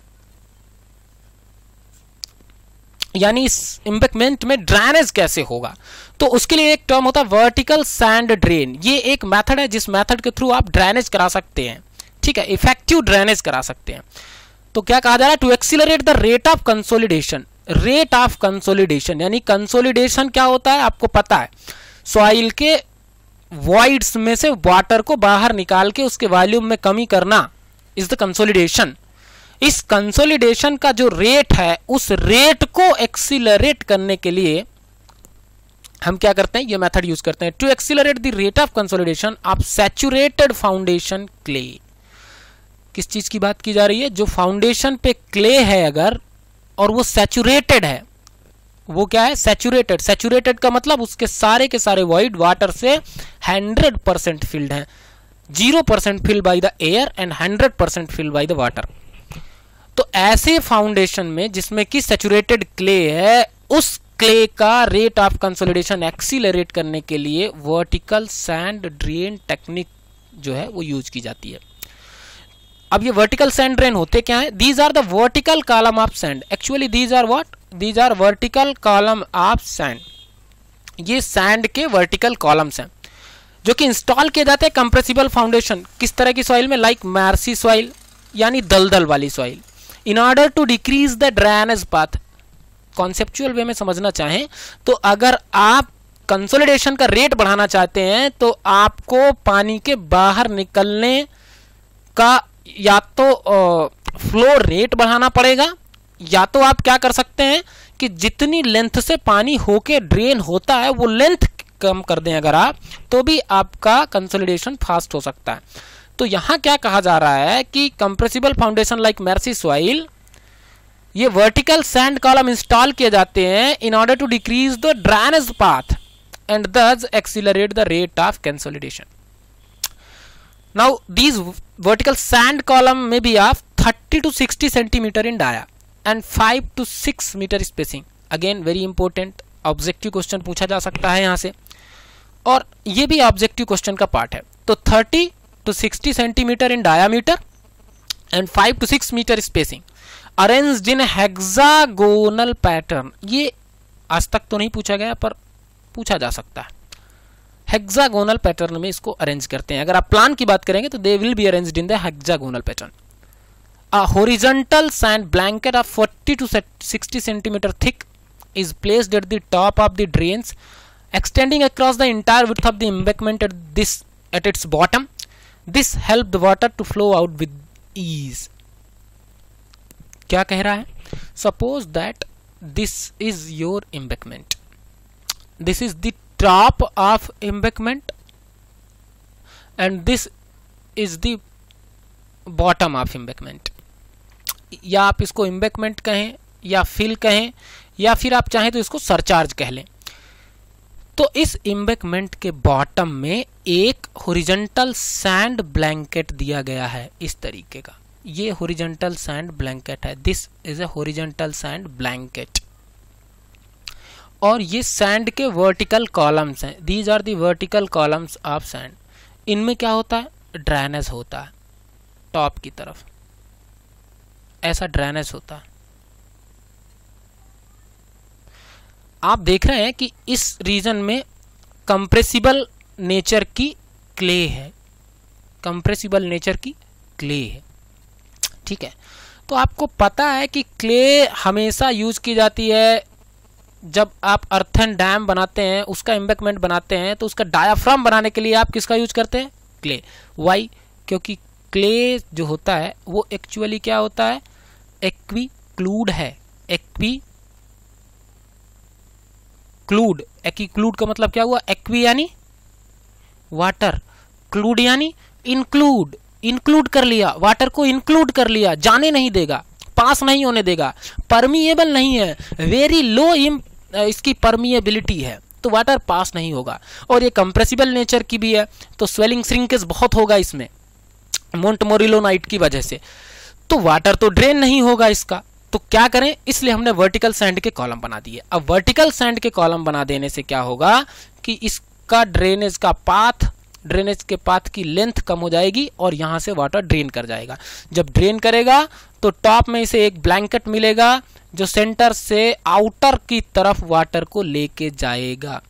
यानी इस एम्बैंकमेंट में ड्रेनेज कैसे होगा, तो उसके लिए एक टर्म होता है वर्टिकल सैंड ड्रेन। ये एक मेथड है जिस मेथड के थ्रू आप ड्रेनेज करा सकते हैं, ठीक है, इफेक्टिव ड्रेनेज करा सकते हैं। तो क्या कहा जा रहा है, to accelerate the rate of consolidation. Rate of consolidation यानी कंसोलिडेशन क्या होता है आपको पता है, सॉइल के वॉइड्स में से वाटर को बाहर निकाल के उसके वॉल्यूम में कमी करना इज द कंसोलिडेशन। इस कंसोलिडेशन का जो रेट है उस रेट को एक्सीलरेट करने के लिए हम क्या करते हैं, ये मेथड यूज करते हैं। To accelerate the rate of consolidation of saturated foundation clay. किस चीज की बात की जा रही है, जो फाउंडेशन पे क्ले है अगर और वो सैचुरेटेड है, वो क्या है सैचुरेटेड। सैचुरेटेड का मतलब उसके सारे के सारे वॉइड वाटर से हंड्रेड परसेंट फिल्ड है, zero percent filled by the air and hundred percent filled by the water. तो ऐसे फाउंडेशन में जिसमें कि सैचुरेटेड क्ले है, उस क्ले का रेट ऑफ कंसोलिडेशन एक्सीलरेट करने के लिए वर्टिकल सैंड ड्रेन टेक्निक जो है वो यूज की जाती है। अब ये वर्टिकल सैंड ड्रेन होते क्या है, these are the vertical column of sand. Actually these are what, these are vertical column of sand. ये सैंड के वर्टिकल कॉलम्स हैं जो कि इंस्टॉल किए जाते हैं कंप्रेसिबल फाउंडेशन। किस तरह की सॉइल में, लाइक मार्सी सॉइल यानी दलदल वाली soil, in order to decrease the drainage path. Conceptual way में समझना चाहें तो अगर आप कंसोलिडेशन का रेट बढ़ाना चाहते हैं तो आपको पानी के बाहर निकलने का या तो फ्लो रेट बढ़ाना पड़ेगा, या तो आप क्या कर सकते हैं कि जितनी लेंथ से पानी होके ड्रेन होता है वो लेंथ कम कर दें अगर आप, तो भी आपका कंसोलिडेशन फास्ट हो सकता है। तो यहां क्या कहा जा रहा है कि compressible foundation like marshy soil, ये वर्टिकल सैंड कॉलम इंस्टॉल किए जाते हैं in order to decrease the drainage path and thus accelerate the rate of consolidation. Now these vertical sand column may be of thirty to sixty centimeter in dia and five to six meter spacing. Again very important objective question पूछा जा सकता है यहाँ से, और ये भी objective question का पार्ट है। तो thirty to sixty centimetre in diameter and five to six metre spacing, arranged in hexagonal pattern. ये आज तक तो नहीं पूछा गया पर पूछा जा सकता है। हेक्सागोनल पैटर्न में इसको अरेंज करते हैं। अगर आप प्लान की बात करेंगे तो they will be arranged in the hexagonal pattern. A horizontal sand blanket of forty to sixty centimetre thick is placed at the top of the drains, extending across the entire width of the embankment at this at its bottom. This help the water to flow out with ease. क्या कह रहा है? Suppose that this is your embankment. This is the top of embankment, and this is the bottom of embankment. या आप इसको embankment कहें या fill कहें या फिर आप चाहें तो इसको सरचार्ज कह लें। तो इस एम्बैंकमेंट के बॉटम में एक हॉरिजॉन्टल सैंड ब्लैंकेट दिया गया है इस तरीके का। ये हॉरिजॉन्टल सैंड ब्लैंकेट है, this is a horizontal sand blanket. और ये सैंड के वर्टिकल कॉलम्स हैं, these are the vertical columns of sand. इनमें क्या होता है, ड्रेनेज होता है टॉप की तरफ, ऐसा ड्रेनेज होता है। आप देख रहे हैं कि इस रीजन में कंप्रेसिबल नेचर की क्ले है, कंप्रेसिबल नेचर की क्ले है, ठीक है। तो आपको पता है कि क्ले हमेशा यूज की जाती है जब आप अर्थन डैम बनाते हैं, उसका एम्बैंकमेंट बनाते हैं, तो उसका डायाफ्राम बनाने के लिए आप किसका यूज करते हैं, क्ले। वाई? क्योंकि क्ले जो होता है वो एक्चुअली क्या होता है, एक्वीक्लूड है। एक्वी क्लूड, एक्वीक्लूड का मतलब क्या हुआ, एक्वी यानी वाटर, क्लूड यानी इंक्लूड, इंक्लूड कर लिया, वाटर को इंक्लूड कर लिया, जाने नहीं देगा, पास नहीं होने देगा, परमिएबल नहीं है, वेरी लो इसकी परमिएबिलिटी है, तो वाटर पास नहीं होगा। और ये कंप्रेसिबल नेचर की भी है, तो स्वेलिंग श्रिंकेज बहुत होगा इसमें मोंटमोरिलोनाइट की वजह से, तो वाटर तो ड्रेन नहीं होगा इसका। तो क्या करें, इसलिए हमने वर्टिकल सैंड के कॉलम बना दिए। अब वर्टिकल सैंड के कॉलम बना देने से क्या होगा कि इसका ड्रेनेज का पाथ, ड्रेनेज के पाथ की लेंथ कम हो जाएगी और यहां से वाटर ड्रेन कर जाएगा। जब ड्रेन करेगा तो टॉप में इसे एक ब्लैंकेट मिलेगा जो सेंटर से आउटर की तरफ वाटर को लेके जाएगा।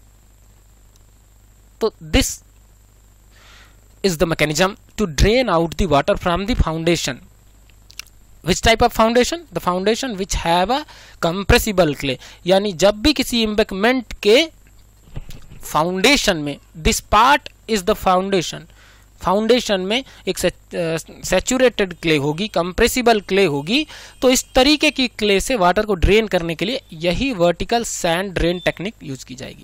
तो this is the mechanism to drain out the water from the foundation. Which type of foundation? The foundation which have a compressible clay, यानी जब भी किसी एम्बैंकमेंट के फाउंडेशन में, this part is the foundation, foundation में एक saturated clay होगी, compressible clay होगी, तो इस तरीके की क्ले से वाटर को ड्रेन करने के लिए यही vertical sand drain technique use की जाएगी।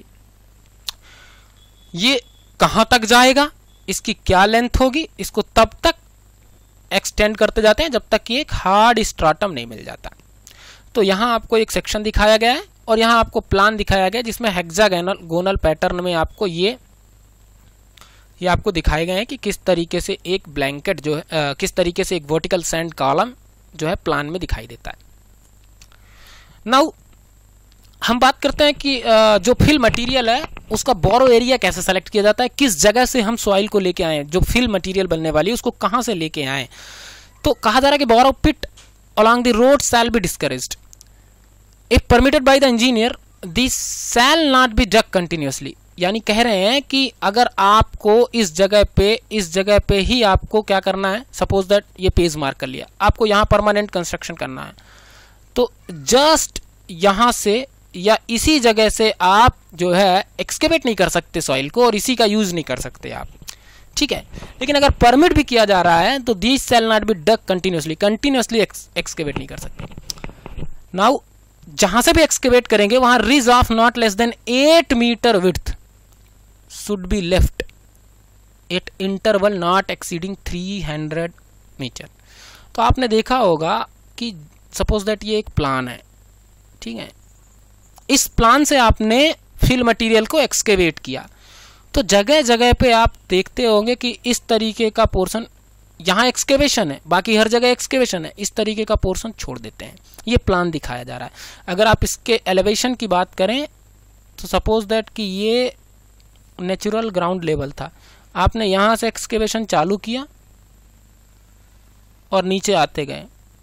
ये कहां तक जाएगा, इसकी क्या लेंथ होगी, इसको तब तक एक्सटेंड करते जाते हैं जब तक कि एक हार्ड स्ट्राटम नहीं मिल जाता। तो यहाँ आपको एक सेक्शन दिखाया गया है और यहाँ आपको प्लान दिखाया गया जिसमें हेक्सागोनल गोनल पैटर्न में आपको ये ये आपको दिखाए गए हैं कि किस तरीके से एक ब्लैंकेट जो है, आ, किस तरीके से एक वर्टिकल सैंड कॉलम जो है प्लान में दिखाई देता है। नाउ हम बात करते हैं कि आ, जो फिल मटेरियल है उसका बोरो एरिया कैसे सेलेक्ट किया जाता है, किस जगह से हम सॉइल को लेके आए, जो फिल मटेरियल बनने वाली है उसको कहां से लेके आए। तो कहा जा रहा है कि borrow pit along the road shall be discouraged if permitted by the engineer, this shall not be dug continuously. यानी कह रहे हैं कि अगर आपको इस जगह पे इस जगह पे ही आपको क्या करना है, सपोज दैट ये पेज मार्क कर लिया, आपको यहाँ परमानेंट कंस्ट्रक्शन करना है, तो जस्ट यहाँ से या इसी जगह से आप जो है एक्सकेवेट नहीं कर सकते सॉइल को और इसी का यूज नहीं कर सकते आप, ठीक है। लेकिन अगर परमिट भी किया जा रहा है तो this shall not be dug continuously, continuously excavate नहीं कर सकते। नाउ जहां से भी एक्सकेवेट करेंगे वहां ridge of not less than eight metre width should be left at interval not exceeding three hundred metre. तो आपने देखा होगा कि सपोज दैट ये एक प्लान है, ठीक है, इस प्लान से आपने फिल मटेरियल को एक्सकेवेट किया, तो जगह जगह पे आप देखते होंगे कि इस तरीके का पोर्शन यहाँ एक्सकेवेशन है, बाकी हर जगह एक्सकेवेशन है, इस तरीके का पोर्शन छोड़ देते हैं। ये प्लान दिखाया जा रहा है। अगर आप इसके एलिवेशन की बात करें तो सपोज दैट कि ये नेचुरल ग्राउंड लेवल था, आपने यहाँ से एक्सकेवेशन चालू किया और नीचे आते गए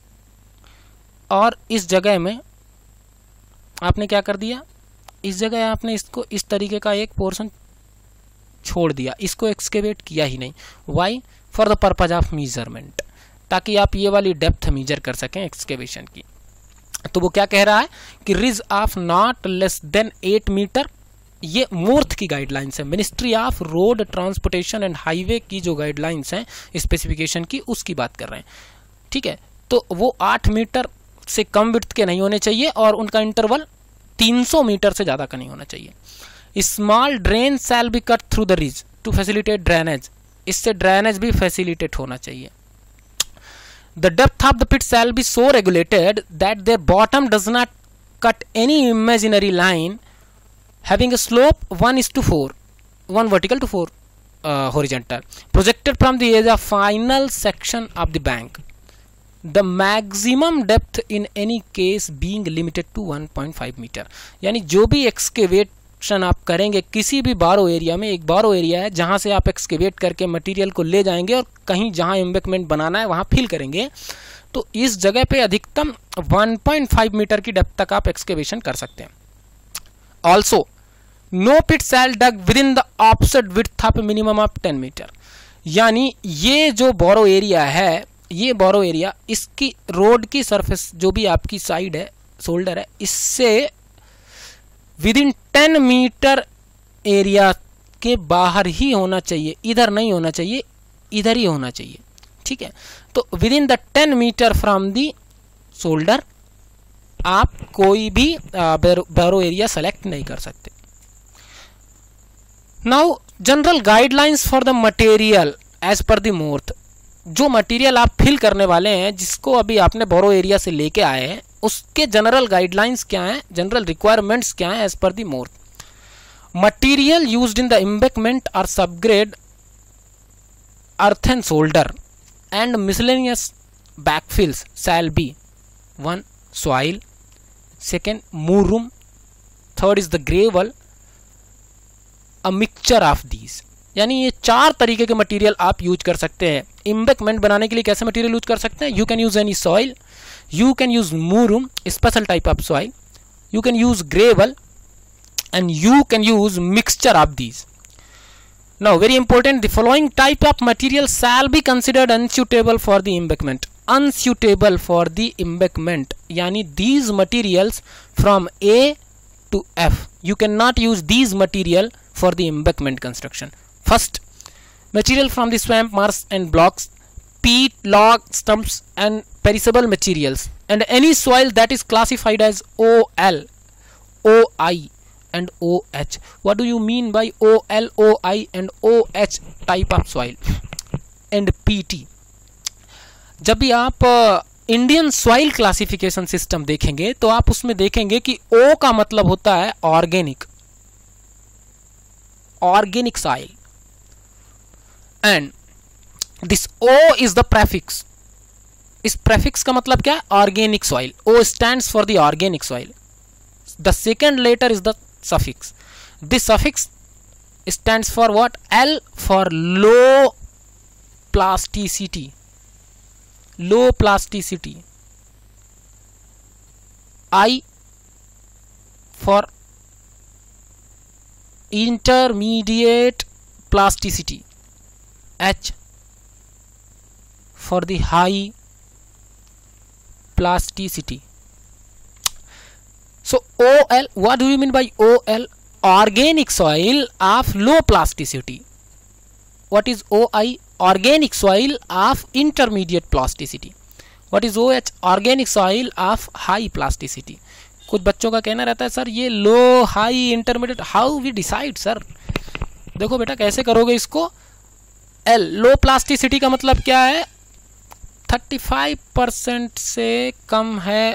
और इस जगह में आपने क्या कर दिया, इस जगह आपने इसको इस तरीके का एक पोर्शन छोड़ दिया, इसको एक्सकेवेट किया ही नहीं। Why? For the purpose of measurement, ताकि आप ये वाली डेप्थ मेजर कर सकें एक्सकेवेशन की। तो वो क्या कह रहा है कि ridge of not less than eight metre, ये मोर्थ की गाइडलाइंस है, Ministry of Road Transportation and Highway की जो गाइडलाइंस हैं स्पेसिफिकेशन की, उसकी बात कर रहे हैं, ठीक है। तो वो आठ मीटर से कम विड्थ के नहीं होने चाहिए और उनका इंटरवल तीन सौ मीटर से ज्यादा का नहीं होना चाहिए। Small drain shall be cut through the ridge to facilitate drainage, इससे ड्रेनेज भी फैसिलिटेट होना चाहिए। The depth of the pit shall be so regulated that their bottom does not cut any imaginary line having a slope one is to four, one vertical to four horizontal projected from the edge of final section of the bank, the maximum depth in any case being limited to one point five metre. यानी जो भी excavation आप करेंगे किसी भी बारो area में, एक बारो एरिया है जहां से आप एक्सकेवेट करके मटेरियल को ले जाएंगे और कहीं जहां एम्बैंकमेंट बनाना है वहां फिल करेंगे, तो इस जगह पे अधिकतम one point five मीटर की डेप्थ तक आप एक्सकेवेशन कर सकते हैं। Also no pit shall dug within the offset width of minimum of ten metre. यानी ये जो बोरो एरिया है, ये बोरो एरिया इसकी रोड की सरफेस जो भी आपकी साइड है, शोल्डर है, इससे within ten metre area के बाहर ही होना चाहिए, इधर नहीं होना चाहिए, इधर ही होना चाहिए। ठीक है, तो within the ten metre from the shoulder आप कोई भी बैरो एरिया सेलेक्ट नहीं कर सकते। Now general guidelines for the material as per the MoRTH, जो मटेरियल आप फिल करने वाले हैं, जिसको अभी आपने बोरो एरिया से लेके आए हैं, उसके जनरल गाइडलाइंस क्या हैं, जनरल रिक्वायरमेंट्स क्या हैं as per the MoRTH. Material used in the embankment are subgrade earthen shoulder and miscellaneous backfills shall be one soil, second murum, third is the gravel, a mixture of these। यानी ये चार तरीके के material आप use कर सकते हैं। Embankment बनाने के लिए कैसे मटेरियल यूज कर सकते हैं? You can use any soil, you can use murum special type of soil, you can use gravel and you can use mixture of these. Now very important, the following type of material shall be considered unsuitable for the embankment। Unsuitable for the embankment यानी these materials from A to F, you cannot use these material for the embankment construction। First, material from the swamp, marsh and blocks, peat, log, stumps and perishable materials, and any soil that is classified as O L, O I and O H। What do you mean by O L, O I and O H type of soil and P T? जब भी आप Indian soil classification system देखेंगे तो आप उसमें देखेंगे कि O का मतलब होता है organic, organic soil, and this O is the prefix. इस प्रेफिक्स का मतलब क्या है? Organic soil. O stands for the organic soil. The second letter is the suffix. This suffix stands for what? L for low plasticity, low plasticity, I for intermediate plasticity, H for the high plasticity. So O L, what do you mean by O L? Organic soil of low plasticity. What is O I? Organic soil of intermediate plasticity. What is O H? Organic soil of high plasticity. कुछ बच्चों का कहना रहता है sir ये low, high, intermediate, how we decide sir? देखो बेटा कैसे करोगे इसको। L, लो प्लास्टिसिटी का मतलब क्या है? थर्टी फाइव परसेंट से कम है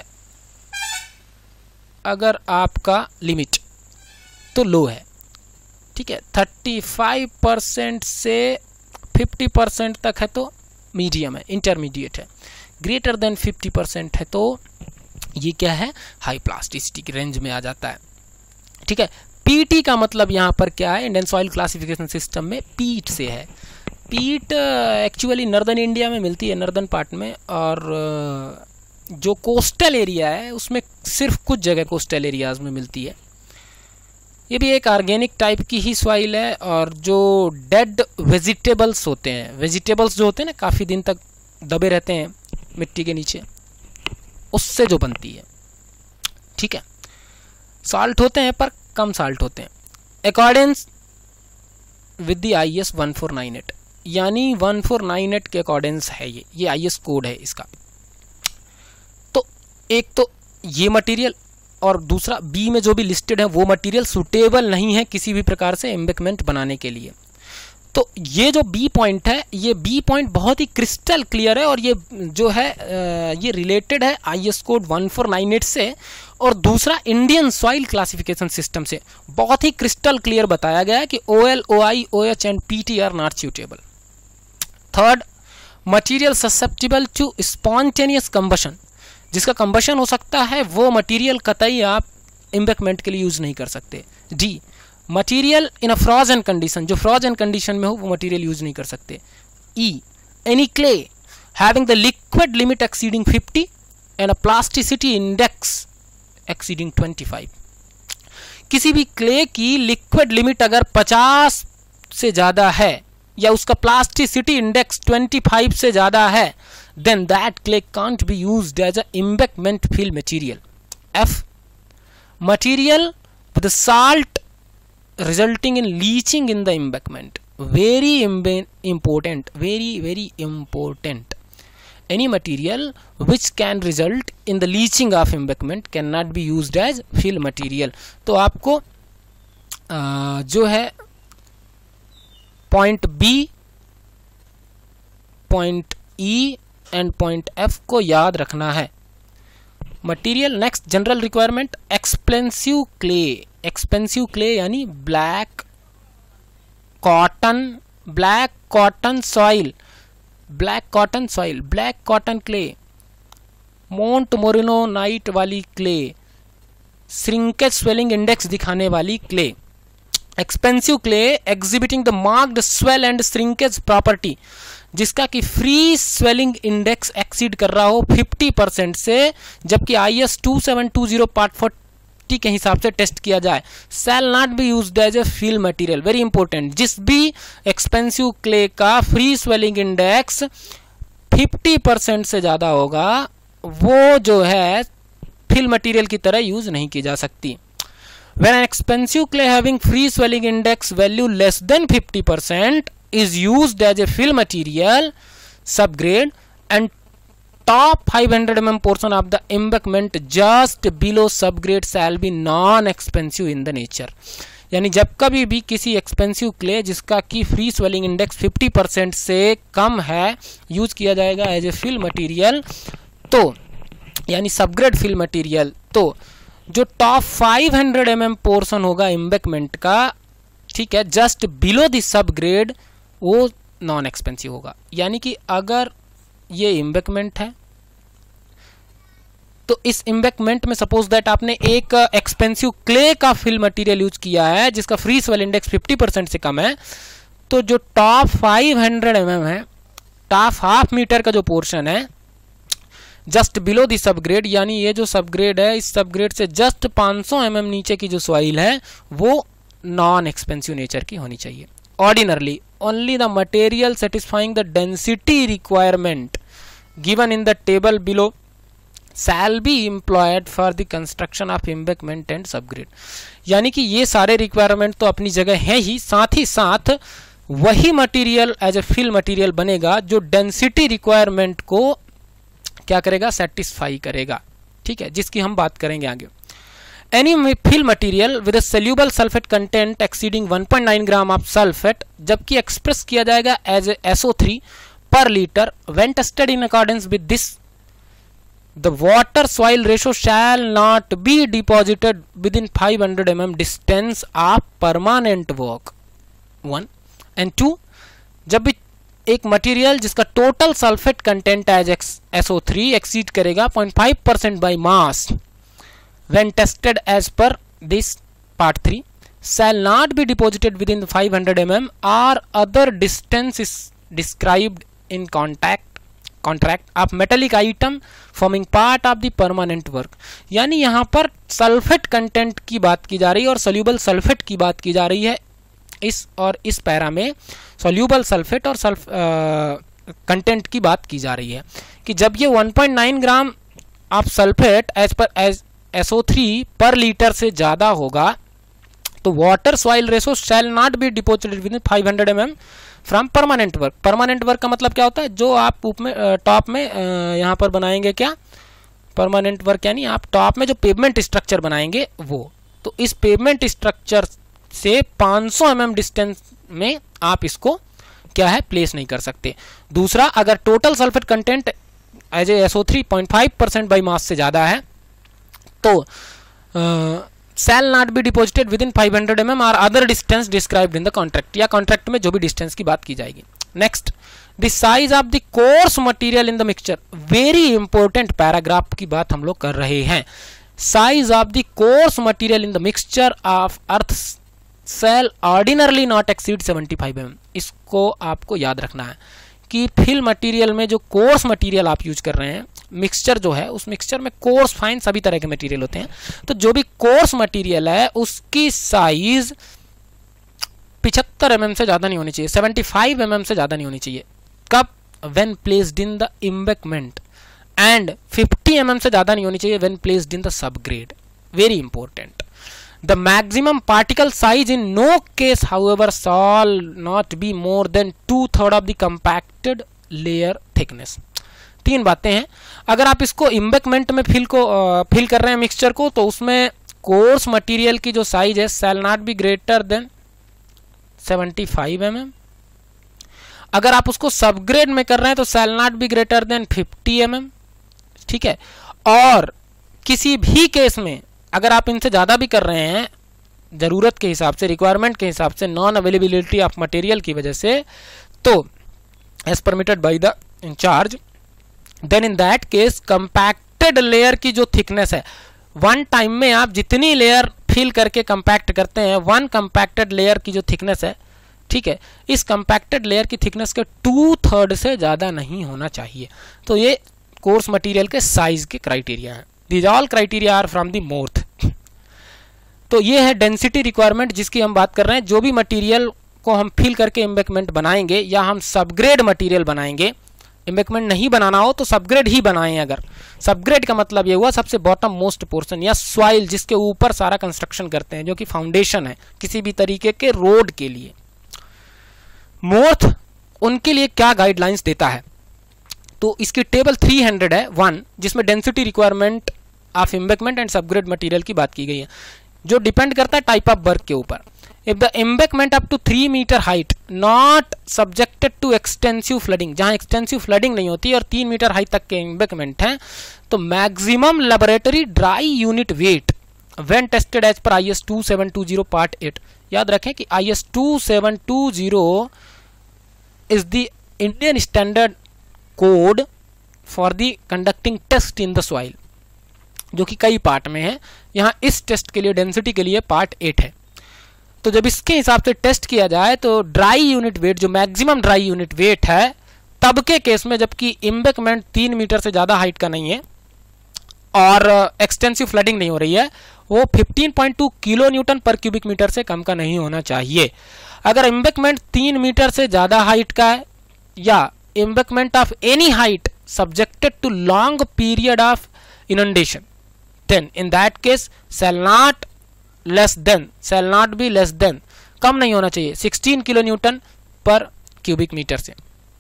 अगर आपका लिमिट तो लो है, ठीक है। थर्टी फाइव परसेंट से फिफ्टी परसेंट तक है तो मीडियम है, इंटरमीडिएट है। ग्रेटर देन फिफ्टी परसेंट है तो ये क्या है? हाई प्लास्टिसिटी की रेंज में आ जाता है, ठीक है। पीटी का मतलब यहाँ पर क्या है? इंडियन सॉइल क्लासिफिकेशन सिस्टम में पीट से है। पीट एक्चुअली नॉर्दर्न इंडिया में मिलती है, नॉर्दर्न पार्ट में, और जो कोस्टल एरिया है उसमें सिर्फ कुछ जगह कोस्टल एरियाज में मिलती है। ये भी एक ऑर्गेनिक टाइप की ही सॉइल है, और जो डेड वेजिटेबल्स होते हैं, वेजिटेबल्स जो होते हैं ना काफ़ी दिन तक दबे रहते हैं मिट्टी के नीचे, उससे जो बनती है, ठीक है। साल्ट होते हैं पर कम साल्ट होते हैं। Accordance with the I S one four nine eight, यानी वन फोर नाइन एट के अकॉर्डेंस है ये ये आई एस कोड है इसका। तो एक तो ये मटेरियल, और दूसरा बी में जो भी लिस्टेड है वो मटेरियल सूटेबल नहीं है किसी भी प्रकार से एम्बैंकमेंट बनाने के लिए। तो ये जो बी पॉइंट है, ये बी पॉइंट बहुत ही क्रिस्टल क्लियर है, और ये जो है ये रिलेटेड है I S code one four nine eight से, और दूसरा इंडियन सॉइल क्लासिफिकेशन सिस्टम से बहुत ही क्रिस्टल क्लियर बताया गया है कि O L, O I, O H and P T are not suitable. Third, material susceptible to spontaneous combustion, जिसका कंबशन हो सकता है वो मटेरियल कतई आप एम्बैंकमेंट के लिए यूज नहीं कर सकते। D, material in a frozen condition, जो फ्रोजन कंडीशन में हो वो मटेरियल यूज नहीं कर सकते। E, any clay having the liquid limit exceeding fifty and a plasticity index exceeding twenty five, किसी भी क्ले की लिक्विड लिमिट अगर पचास से ज्यादा है या उसका प्लास्टिसिटी इंडेक्स ट्वेंटी फाइव से ज्यादा है, then that clay can't be used as a embankment fill material. F, material with the salt resulting in leaching in the embankment, very important, very very important, any material which can result in the leaching of embankment cannot be used as fill material. तो आपको आ, जो है point B, point E and point F को याद रखना है. Material next general requirement, expansive clay. Expansive clay यानी black cotton, black cotton soil, black cotton soil, black cotton clay, montmorillonite वाली क्ले, श्रिंकेज स्वेलिंग इंडेक्स दिखाने वाली clay. Expansive clay exhibiting the marked swell and shrinkage property, जिसका कि free swelling index exceed कर रहा हो fifty percent से, जबकि I S two seven two zero part forty के हिसाब से टेस्ट किया जाए. Shall not be used as a fill material. Very important, जिस भी एक्सपेंसिव क्ले का free swelling index fifty percent से ज्यादा होगा वो जो है फिल मटेरियल की तरह यूज नहीं की जा सकती. When an expensive clay having free swelling index value less than fifty percent is used as a fill material subgrade and top five hundred millimeter portion of the embankment just below subgrade shall be non-expensive in the nature. यानी जब कभी भी किसी expensive clay जिसका की free swelling index fifty percent से कम है यूज किया जाएगा एज ए फिल मटेरियल, तो यानी सबग्रेड फिल मटेरियल, तो जो top five hundred M M portion होगा एम्बैंकमेंट का, ठीक है, just below the subgrade, वो नॉन एक्सपेंसिव होगा. यानी कि अगर ये एम्बैंकमेंट है तो इस एम्बैंकमेंट में सपोज दैट आपने एक एक्सपेंसिव क्ले का फिल मटेरियल यूज किया है जिसका free swell index fifty percent से कम है, तो जो top five hundred M M है, टॉप हाफ मीटर का जो पोर्शन है जस्ट बिलो दी सबग्रेड, यानी ये जो सबग्रेड है इस सबग्रेड से just five hundred M M नीचे की जो सॉइल है वो नॉन एक्सपेंसिव नेचर की होनी चाहिए. Ordinarily only the material satisfying the density requirement given in the table below shall be employed for the construction of embankment and subgrade. यानी कि ये सारे रिक्वायरमेंट तो अपनी जगह है ही, साथ ही साथ वही material as a fill material बनेगा जो डेंसिटी रिक्वायरमेंट को क्या करेगा, सेटिस्फाई करेगा. ठीक है, जिसकी हम बात करेंगे आगे. Any fill material with soluble sulphate content exceeding one point nine gram of sulphate, जबकि एक्सप्रेस किया जाएगा as S O three per litre. When tested in accordance with this the water soil ratio shall not be deposited within five hundred M M distance of permanent work. One and two, जब भी एक मटेरियल जिसका total sulphate content as S O three exceed करेगा zero point five percent by mass when tested as per this part three shall not be deposited within five hundred millimeters or other distance is described in contact contract of metallic item forming part of the permanent work. यानी यहाँ पर sulphate content की बात की जा रही है और सोल्यूबल सल्फेट की बात की जा रही है. इस और इस पैरा में सोल्यूबल सल्फेट और सल्फ कंटेंट की बात की जा रही है कि जब ये one point nine gram of sulphate as per as S O three per litre से ज्यादा होगा तो water soil ratio shall not be deposited within five hundred M M from permanent work. Permanent work का मतलब क्या होता है, जो आप ऊपर में टॉप में यहाँ पर बनाएंगे, क्या परमानेंट वर्क यानी आप टॉप में जो पेवमेंट स्ट्रक्चर बनाएंगे वो, तो इस पेवमेंट स्ट्रक्चर से पाँच सौ एम एम डिस्टेंस में आप इसको क्या है प्लेस नहीं कर सकते. दूसरा, अगर total sulphate content as a S O three point five percent by mass से ज्यादा है तो shall not be deposited within five hundred M M और other distance described in the contract, या कॉन्ट्रैक्ट में जो भी डिस्टेंस की बात की जाएगी. Next, the size of the coarse material in the mixture. Very important paragraph की बात हम लोग कर रहे हैं. Size of the coarse material in the mixture of earth shall ordinarily not exceed seventy five M M. इसको आपको याद रखना है कि फिल मटेरियल में जो कोर्स मटेरियल आप यूज कर रहे हैं, मिक्सचर जो है उस मिक्सचर में कोर्स फाइन सभी तरह के मटेरियल होते हैं, तो जो भी कोर्स मटेरियल है उसकी साइज पिछहत्तर एम एम से ज्यादा नहीं होनी चाहिए, सेवेंटी फाइव एम एम से ज्यादा नहीं होनी चाहिए. कब? When placed in the embankment, and fifty M M से ज्यादा नहीं होनी चाहिए when placed in the subgrade. Very important. The maximum particle size in no case however shall not be more than two third of the compacted layer thickness. तीन बातें हैं. अगर आप इसको इम्बेकमेंट में फिल को फिल कर रहे हैं मिक्सचर को, तो उसमें कोर्स मटेरियल की जो साइज है shall not be greater than seventy five M M. अगर आप उसको सबग्रेड में कर रहे हैं तो shall not be greater than fifty M M. ठीक है. और किसी भी केस में अगर आप इनसे ज़्यादा भी कर रहे हैं ज़रूरत के हिसाब से, रिक्वायरमेंट के हिसाब से, नॉन अवेलेबिलिटी ऑफ मटेरियल की वजह से, तो as permitted by the incharge, then in that case compacted layer की जो थिकनेस है, वन टाइम में आप जितनी लेयर फिल करके कंपैक्ट करते हैं, वन कंपैक्टेड लेयर की जो थिकनेस है, ठीक है, इस कंपैक्टेड लेयर की थिकनेस के टू थर्ड से ज़्यादा नहीं होना चाहिए. तो ये कोर्स मटेरियल के साइज के क्राइटेरिया हैं. These all criteria are from the MoRTH. तो ये है डेंसिटी रिक्वायरमेंट जिसकी हम बात कर रहे हैं. जो भी मटेरियल को हम फिल करके एम्बेकमेंट बनाएंगे या हम सबग्रेड मटेरियल बनाएंगे, एम्बेकमेंट नहीं बनाना हो तो सबग्रेड ही बनाएं. अगर सबग्रेड का मतलब ये हुआ सबसे बॉटम मोस्ट पोर्शन या सॉइल जिसके ऊपर सारा कंस्ट्रक्शन करते हैं, जो कि फाउंडेशन है किसी भी तरीके के रोड के लिए. मोर्थ उनके लिए क्या गाइडलाइंस देता है, तो इसकी टेबल थ्री हंड्रेड है वन, जिसमें density requirement of embankment and subgrade material की बात की गई है, जो डिपेंड करता है टाइप ऑफ वर्क के ऊपर. If the embankment up to three metre height not subjected to extensive flooding, जहां एक्सटेंसिव फ्लडिंग नहीं होती और तीन मीटर हाइट तक के एम्बेकमेंट हैं, तो maximum laboratory dry unit weight when tested as per I S two seven two zero part eight. याद रखें कि I S two seven two zero is the Indian standard code for the conducting test in the soil, जो कि कई part में है. यहाँ इस टेस्ट के लिए डेंसिटी के लिए पार्ट एट है. तो जब इसके हिसाब से टेस्ट किया जाए तो ड्राई यूनिट वेट, जो मैक्सिमम ड्राई यूनिट वेट है तब के केस में, जबकि एम्बेकमेंट तीन मीटर से ज़्यादा हाइट का नहीं है और एक्सटेंसिव फ्लडिंग नहीं हो रही है, वो fifteen point two kilonewton per cubic metre से कम का नहीं होना चाहिए. अगर एम्बेकमेंट तीन मीटर से ज़्यादा हाइट का है या embankment of any height subjected to long period of inundation, then in that case shall not less than shall not be less than कम नहीं होना चाहिए sixteen kilonewton per cubic metre से.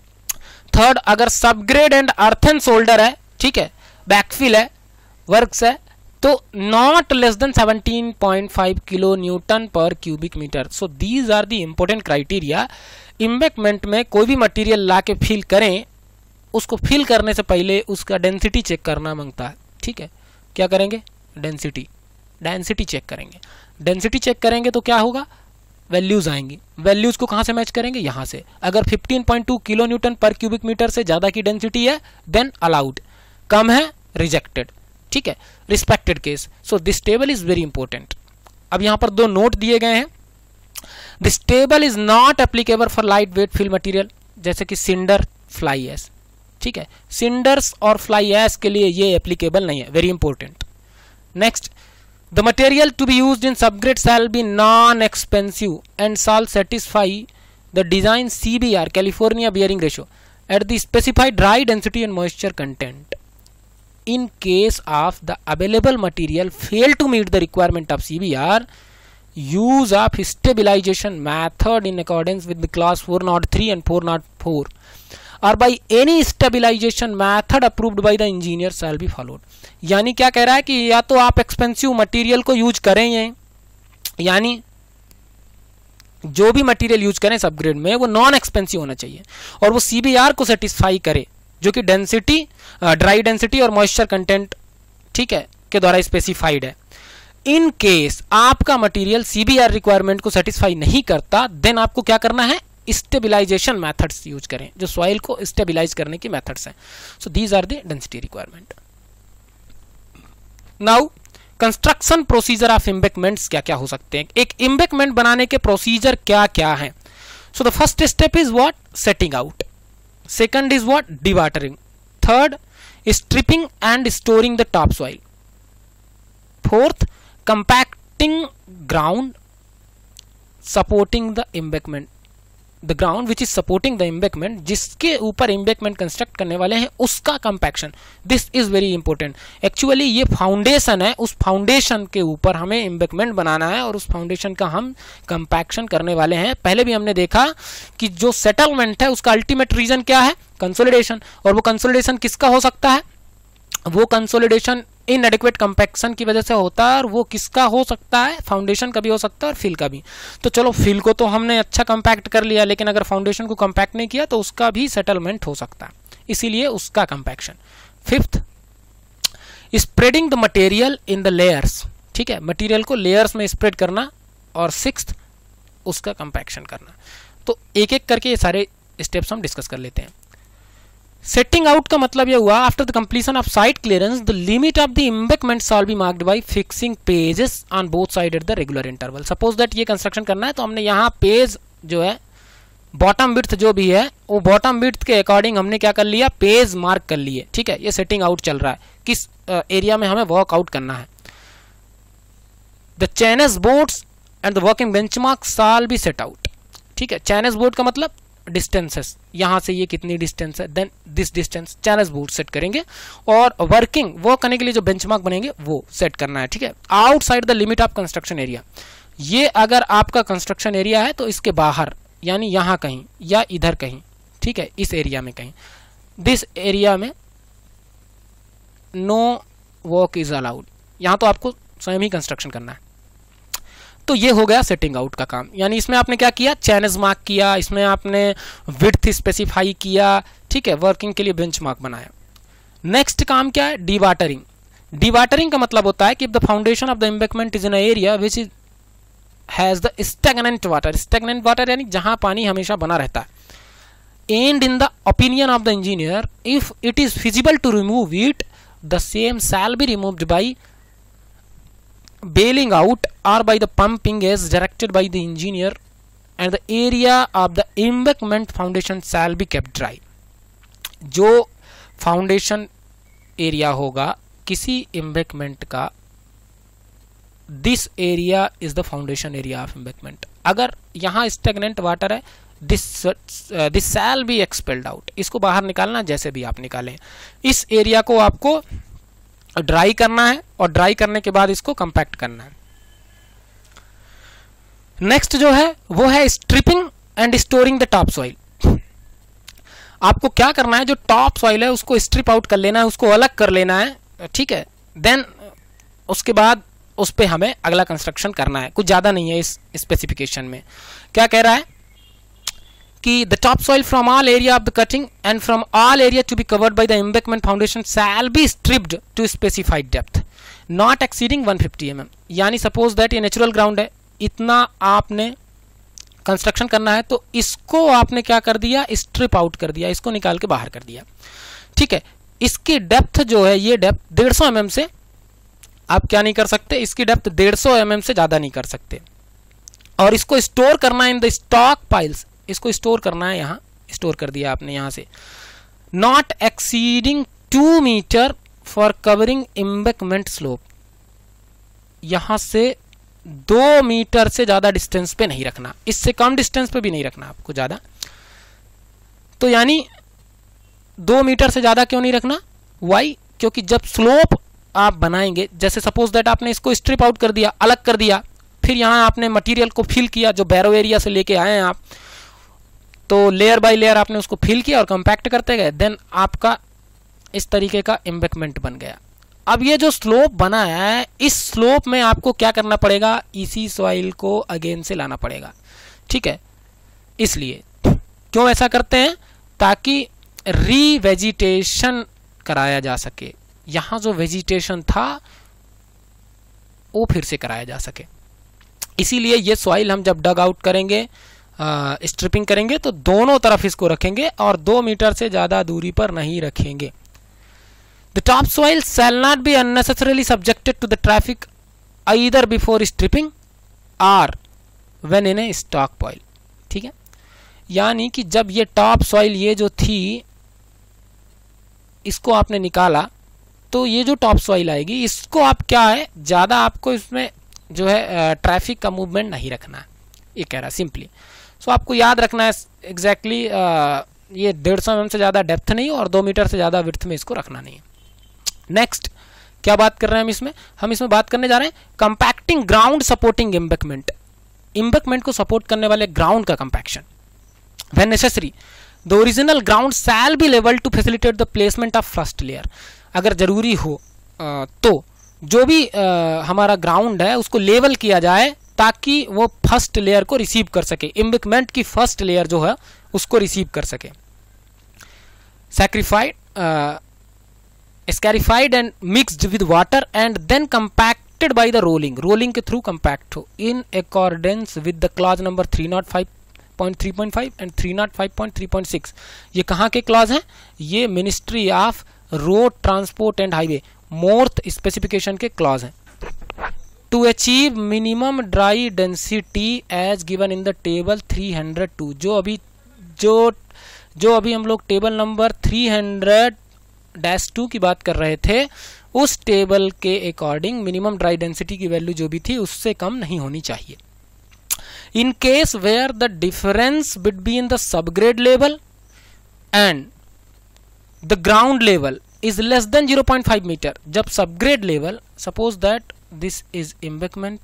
Third, अगर subgrade and earthen shoulder है, ठीक है, backfill है, works है, तो not less than seventeen point five kilonewton per cubic metre. So these are the important criteria. Embankment में कोई भी मटेरियल ला के फिल करें, उसको फिल करने से पहले उसका डेंसिटी चेक करना मांगता है. ठीक है, क्या करेंगे, डेंसिटी डेंसिटी चेक करेंगे. डेंसिटी चेक करेंगे तो क्या होगा, वैल्यूज आएंगी. वैल्यूज को कहाँ से मैच करेंगे, यहाँ से. अगर fifteen point two kilonewton per cubic metre से ज़्यादा की डेंसिटी है देन अलाउड, कम है रिजेक्टेड. ठीक है, respected case. So this table is very important. अब यहाँ पर दो नोट दिए गए हैं. This table is not applicable for light weight fill material, जैसे कि सिंडर, फ्लाई एश. ठीक है, सिंडर्स और फ्लाई एश के लिए ये एप्लीकेबल नहीं है. Very important. Next, the material to be used in subgrade shall be non expansive and shall satisfy the design C B R California bearing ratio at the specified dry density and moisture content. In case of the available material fail to meet the requirement of C B R, use of stabilization method in accordance with the class four oh three and four oh four or by any stabilization method approved by the engineer shall be followed. यानी क्या कह रहा है कि या तो आप expensive material को यूज करें, यानी जो भी मटेरियल यूज करें सबग्रेड में वो नॉन एक्सपेंसिव होना चाहिए और वो C B R को सेटिस्फाई करे, जो कि डेंसिटी, ड्राई डेंसिटी और मॉइस्चर कंटेंट, ठीक है, के द्वारा स्पेसिफाइड है. इन केस आपका मटेरियल सीबीआर रिक्वायरमेंट को सेटिस्फाई नहीं करता, देन आपको क्या करना है, स्टेबिलाईजेशन मेथड्स यूज करें, जो सॉइल को स्टेबिलाईज करने की मेथड्स हैं. So these are the density requirement. Now construction procedure of embankments क्या क्या हो सकते हैं. एक एम्बेकमेंट बनाने के प्रोसीजर क्या क्या हैं. So the first step is what, setting out. Second is what, dewatering. Third is stripping and storing the topsoil. Fourth, compacting ground supporting the embankment. The ground which is supporting the embankment, जिसके ऊपर embankment construct करने वाले हैं उसका compaction. This is very important. Actually ये foundation है, उस foundation के ऊपर हमें एम्बैंकमेंट बनाना है और उस फाउंडेशन का हम कंपैक्शन करने वाले हैं। पहले भी हमने देखा कि जो सेटलमेंट है उसका अल्टीमेट रीजन क्या है, कंसोलिडेशन। और वो कंसोलिडेशन किसका हो सकता है, वो कंसोलिडेशन इनएडिक्वेट कंपैक्शन की वजह से होता है, और वो किसका हो सकता है, फाउंडेशन का भी हो सकता है और फिल का भी। तो चलो फिल को तो हमने अच्छा कंपैक्ट कर लिया, लेकिन अगर फाउंडेशन को कंपैक्ट नहीं किया तो उसका भी सेटलमेंट हो सकता है, इसीलिए उसका compaction. Fifth, spreading the material in the layers, ठीक है, मटेरियल को लेयर्स में स्प्रेड करना। और सिक्स्थ, उसका कंपैक्शन करना। तो एक एक करके ये सारे स्टेप्स हम डिस्कस कर लेते हैं। सेटिंग आउट का मतलब यह हुआ, after the completion of site clearance the limit of the embankment shall be marked by fixing pegs on both side at the regular interval. Suppose that ये कंस्ट्रक्शन करना है तो हमने यहाँ पेज जो है बॉटम विड्थ जो भी है वो बॉटम विड्थ के अकॉर्डिंग हमने क्या कर लिया, पेज मार्क कर लिए। ठीक है, ये सेटिंग आउट चल रहा है, किस एरिया में हमें वर्क आउट करना है। The chainage boards and the working benchmark shall be set out. ठीक है, चैनस बोर्ड का मतलब डिस्टेंसेस, यहां से ये कितनी डिस्टेंस है, then this distance chainage board set करेंगे। और वर्किंग वो करने के लिए जो बेंचमार्क बनेंगे वो सेट करना है। ठीक है, outside the limit of construction area, ये अगर आपका कंस्ट्रक्शन एरिया है तो इसके बाहर, यानी यहां कहीं या इधर कहीं, ठीक है, इस एरिया में कहीं, दिस एरिया में नो वर्क इज अलाउड, यहां तो आपको स्वयं ही कंस्ट्रक्शन करना है। तो ये हो गया सेटिंग आउट का काम, यानी इसमें आपने क्या किया, चैनस मार्क किया, इसमें आपने विड्थ स्पेसिफाई किया, ठीक है, वर्किंग के लिए बेंचमार्क बनाया। नेक्स्ट काम क्या है, डीवाटरिंग। डीवाटरिंग का मतलब होता है कि if the foundation of the embankment is in area which is has the stagnant water, stagnant water यानी जहां पानी हमेशा बना रहता है। And in the opinion of the engineer if it is feasible to remove it the same shall be removed by bailing out or by the pumping as directed by the engineer, and the area of the embankment foundation shall be kept dry। जो foundation area होगा किसी embankment का, this area is the foundation area of embankment. अगर यहाँ stagnant water है, this this shall be expelled out, इसको बाहर निकालना, जैसे भी आप निकालें। इस एरिया को आपको ड्राई करना है और ड्राई करने के बाद इसको कंपैक्ट करना है। नेक्स्ट जो है वो है stripping and storing the top soil. आपको क्या करना है, जो टॉप सॉइल है उसको स्ट्रिप आउट कर लेना है, उसको अलग कर लेना है। ठीक है, देन उसके बाद उस पर हमें अगला कंस्ट्रक्शन करना है। कुछ ज्यादा नहीं है इस स्पेसिफिकेशन में। क्या कह रहा है कि the top soil from all area of the cutting and from all area to be covered by the embankment foundation shall be stripped to specified depth not exceeding one fifty M M. यानी suppose that ये natural ground है, इतना आपने construction करना है, तो इसको आपने क्या कर दिया, स्ट्रिप आउट कर दिया, इसको निकाल के बाहर कर दिया। ठीक है, इसकी डेप्थ जो है, ये डेप्थ डेढ़ सौ एम एम से आप क्या नहीं कर सकते, इसकी डेप्थ डेढ़ सौ एम एम से ज्यादा नहीं कर सकते। और इसको स्टोर करना इन द स्टॉक पाइल्स, इसको स्टोर करना है, यहां स्टोर कर दिया आपने यहां से। Not exceeding two metre for covering embankment slope, यहां से दो मीटर से ज्यादा डिस्टेंस पे नहीं रखना, इससे कम डिस्टेंस पे भी नहीं रखना आपको ज्यादा। तो यानी दो मीटर से ज्यादा क्यों नहीं रखना, वाई, क्योंकि जब स्लोप आप बनाएंगे, जैसे सपोज दैट आपने इसको स्ट्रिप आउट कर दिया, अलग कर दिया, फिर यहां आपने मटेरियल को फिल किया, जो बैरो एरिया से लेके आए हैं आप, तो लेयर बाय लेयर आपने उसको फिल किया और कंपैक्ट करते गए, देन आपका इस तरीके का एम्बैंकमेंट बन गया। अब ये जो स्लोप बना है, इस स्लोप में आपको क्या करना पड़ेगा, इसी सॉइल को अगेन से लाना पड़ेगा। ठीक है, इसलिए क्यों ऐसा करते हैं, ताकि रीवेजिटेशन कराया जा सके, यहां जो वेजिटेशन था वो फिर से कराया जा सके। इसीलिए ये सॉइल हम जब डग आउट करेंगे, स्ट्रिपिंग करेंगे, तो दोनों तरफ इसको रखेंगे और दो मीटर से ज्यादा दूरी पर नहीं रखेंगे। The top soil shall not be unnecessarily subjected to the traffic either before stripping और when in a stock pile. ठीक है, यानी कि जब ये टॉप सॉइल ये जो थी, इसको आपने निकाला, तो ये जो टॉप सॉइल आएगी, इसको आप क्या है, ज्यादा आपको इसमें जो है ट्रैफिक का मूवमेंट नहीं रखना, ये कह रहा सिंपली। सो आपको याद रखना है एग्जैक्टली ये डेढ़ सौ एम एम से ज़्यादा डेप्थ नहीं और दो मीटर से ज़्यादा विड्थ में इसको रखना नहीं है। नेक्स्ट क्या बात कर रहे हैं हम इसमें हम इसमें बात करने जा रहे हैं compacting ground supporting embankment. Embankment को सपोर्ट करने वाले ग्राउंड का compaction. When necessary the original ground shall be levelled to facilitate the placement of first layer. अगर जरूरी हो तो जो भी आ, हमारा ग्राउंड है उसको लेवल किया जाए ताकि वो फर्स्ट लेयर को रिसीव कर सके, एम्बैंकमेंट की फर्स्ट लेयर जो है उसको रिसीव कर सके। Sacrificed scarified and mixed with water and then compacted by the rolling. Rolling के थ्रू कंपैक्ट हो in accordance with the clause number three O five point three point five and three O five point three point six. ये कहाँ के clause हैं? ये ministry of road transport and highway MoRTH specification के clause हैं। To achieve minimum dry density as given in the table three hundred two. जो अभी जो जो अभी हम लोग table number three hundred dash two की बात कर रहे थे, उस टेबल के अकॉर्डिंग मिनिमम ड्राई डेंसिटी की वैल्यू जो भी थी उससे कम नहीं होनी चाहिए। In case where the difference between the subgrade level and the ground level is less than zero point five metre. जब subgrade level, suppose that this is embankment,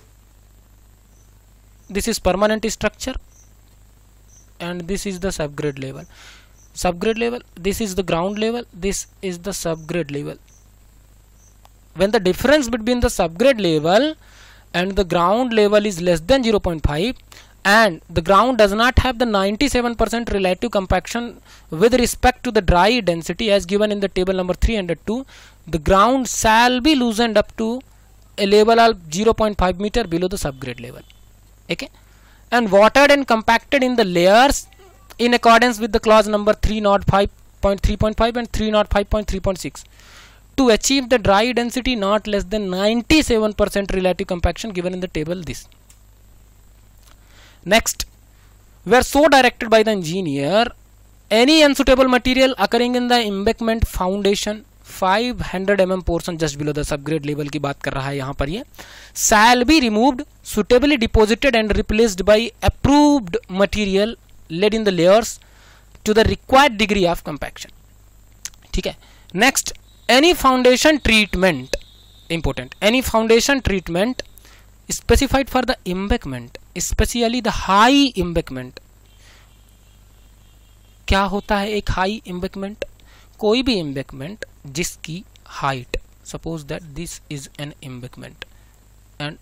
this is permanent structure and this is the subgrade level. Subgrade level, this is the ground level, this is the subgrade level. When the difference between the subgrade level and the ground level is less than zero point five and the ground does not have the ninety-seven percent relative compaction with respect to the dry density as given in the table number three hundred two, the ground shall be loosened up to a level of zero point five meter below the subgrade level. Okay, and watered and compacted in the layers in accordance with the clause number three oh five point three point five and three oh five point three point six to achieve the dry density not less than ninety-seven percent relative compaction given in the table this. Next, were so directed by the engineer, any unsuitable material occurring in the embankment foundation five hundred M M portion just below the subgrade level की बात कर रहा है यहाँ पर ये, shall be removed suitably deposited and replaced by approved material laid in the layers to the required degree of compaction. ठीक है। Next, any foundation treatment, important, any foundation treatment specified for the embankment, specially the high embankment. क्या होता है एक high embankment? कोई भी embankment जिसकी height, suppose that this is an embankment and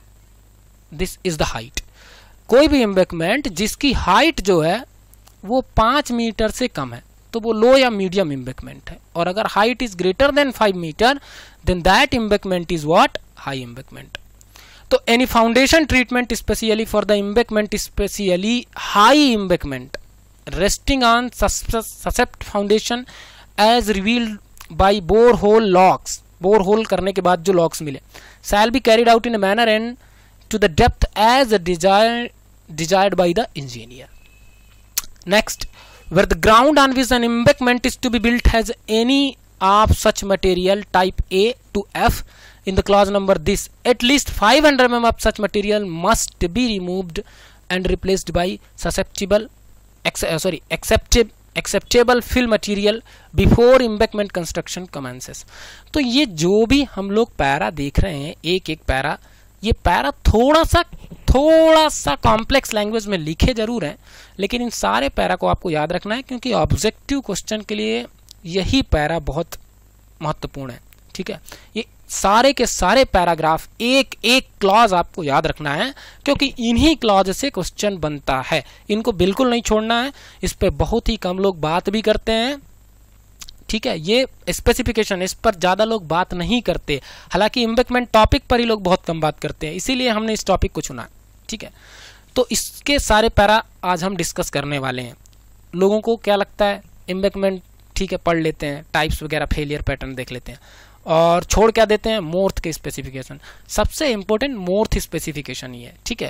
this is the height, कोई भी embankment जिसकी हाइट जो है वो पाँच मीटर से कम है तो वो लो या मीडियम एम्बैंकमेंट है, और अगर height is greater than five metre then that embankment is what? High embankment. तो any foundation treatment specially for the embankment, specially high embankment resting on suscept foundation as revealed by borehole locks, borehole करने के बाद जो locks मिले, shall be carried out in a manner and to the depth as desired desired by the engineer. Next, where the ground on which an embankment is to be built has any of such material type A to F in the clause number this, at least five hundred millimeters of such material must be removed and replaced by susceptible sorry acceptable acceptable fill material before embankment construction commences. तो ये जो भी हम लोग para देख रहे हैं, एक एक पैरा, ये पैरा थोड़ा सा थोड़ा सा कॉम्प्लेक्स लैंग्वेज में लिखे जरूर हैं, लेकिन इन सारे पैरा को आपको याद रखना है क्योंकि ऑब्जेक्टिव क्वेश्चन के लिए यही पैरा बहुत महत्वपूर्ण है। ठीक है, ये सारे के सारे पैराग्राफ एक एक क्लॉज आपको याद रखना है क्योंकि इन्हीं क्लॉज से क्वेश्चन बनता है, इनको बिल्कुल नहीं छोड़ना है। इस पे बहुत ही कम लोग बात भी करते हैं। ठीक है, ये स्पेसिफिकेशन, इस पर ज़्यादा लोग बात नहीं करते, हालांकि एम्बैंकमेंट टॉपिक पर ही लोग बहुत कम बात करते हैं, इसीलिए हमने इस टॉपिक को चुना। ठीक है, तो इसके सारे पैरा आज हम डिस्कस करने वाले हैं। लोगों को क्या लगता है एम्बैंकमेंट, ठीक है, पढ़ लेते हैं, टाइप्स वगैरह, फेलियर पैटर्न देख लेते हैं और छोड़ क्या देते हैं? मोर्थ के स्पेसिफिकेशन। सबसे इंपॉर्टेंट मोर्थ स्पेसिफिकेशन ही है। ठीक है,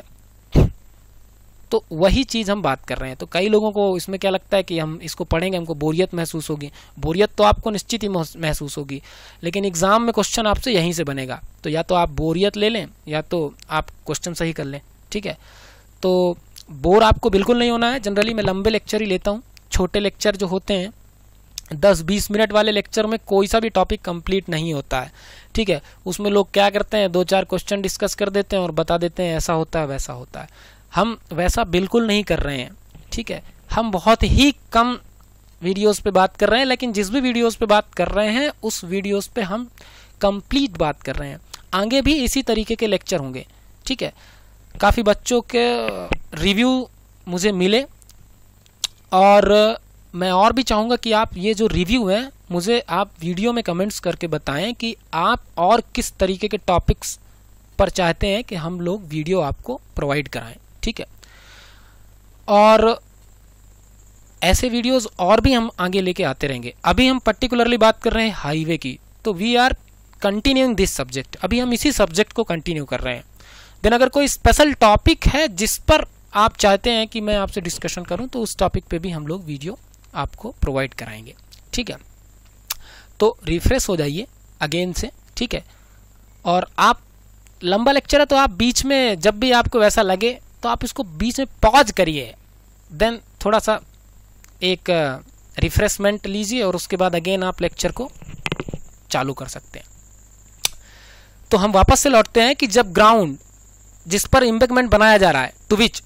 तो वही चीज़ हम बात कर रहे हैं। तो कई लोगों को इसमें क्या लगता है कि हम इसको पढ़ेंगे हमको बोरियत महसूस होगी। बोरियत तो आपको निश्चित ही महसूस होगी, लेकिन एग्जाम में क्वेश्चन आपसे यहीं से बनेगा, तो या तो आप बोरियत ले लें या तो आप क्वेश्चन सही कर लें। ठीक है, तो बोर आपको बिल्कुल नहीं होना है। जनरली मैं लंबे लेक्चर ही लेता हूँ। छोटे लेक्चर जो होते हैं दस बीस मिनट वाले लेक्चर में कोई सा भी टॉपिक कंप्लीट नहीं होता है, ठीक है। उसमें लोग क्या करते हैं, दो चार क्वेश्चन डिस्कस कर देते हैं और बता देते हैं ऐसा होता है वैसा होता है। हम वैसा बिल्कुल नहीं कर रहे हैं, ठीक है। हम बहुत ही कम वीडियोस पे बात कर रहे हैं, लेकिन जिस भी वीडियोस पे बात कर रहे हैं उस वीडियोस पे हम कंप्लीट बात कर रहे हैं। आगे भी इसी तरीके के लेक्चर होंगे, ठीक है। काफ़ी बच्चों के रिव्यू मुझे मिले और मैं और भी चाहूँगा कि आप ये जो रिव्यू है मुझे आप वीडियो में कमेंट्स करके बताएं कि आप और किस तरीके के टॉपिक्स पर चाहते हैं कि हम लोग वीडियो आपको प्रोवाइड कराएं, ठीक है। और ऐसे वीडियोस और भी हम आगे लेके आते रहेंगे। अभी हम पर्टिकुलरली बात कर रहे हैं हाईवे की, तो we are continuing this subject. अभी हम इसी सब्जेक्ट को कंटिन्यू कर रहे हैं। देन अगर कोई स्पेशल टॉपिक है जिस पर आप चाहते हैं कि मैं आपसे डिस्कशन करूं, तो उस टॉपिक पे भी हम लोग वीडियो आपको प्रोवाइड कराएंगे, ठीक है। तो रिफ्रेश हो जाइए अगेन से, ठीक है। और आप लंबा लेक्चर है तो आप बीच में जब भी आपको वैसा लगे तो आप इसको बीच में पॉज करिए, देन थोड़ा सा एक रिफ्रेशमेंट लीजिए और उसके बाद अगेन आप लेक्चर को चालू कर सकते हैं। तो हम वापस से लौटते हैं कि जब ग्राउंड जिस पर एम्बैंकमेंट बनाया जा रहा है, to which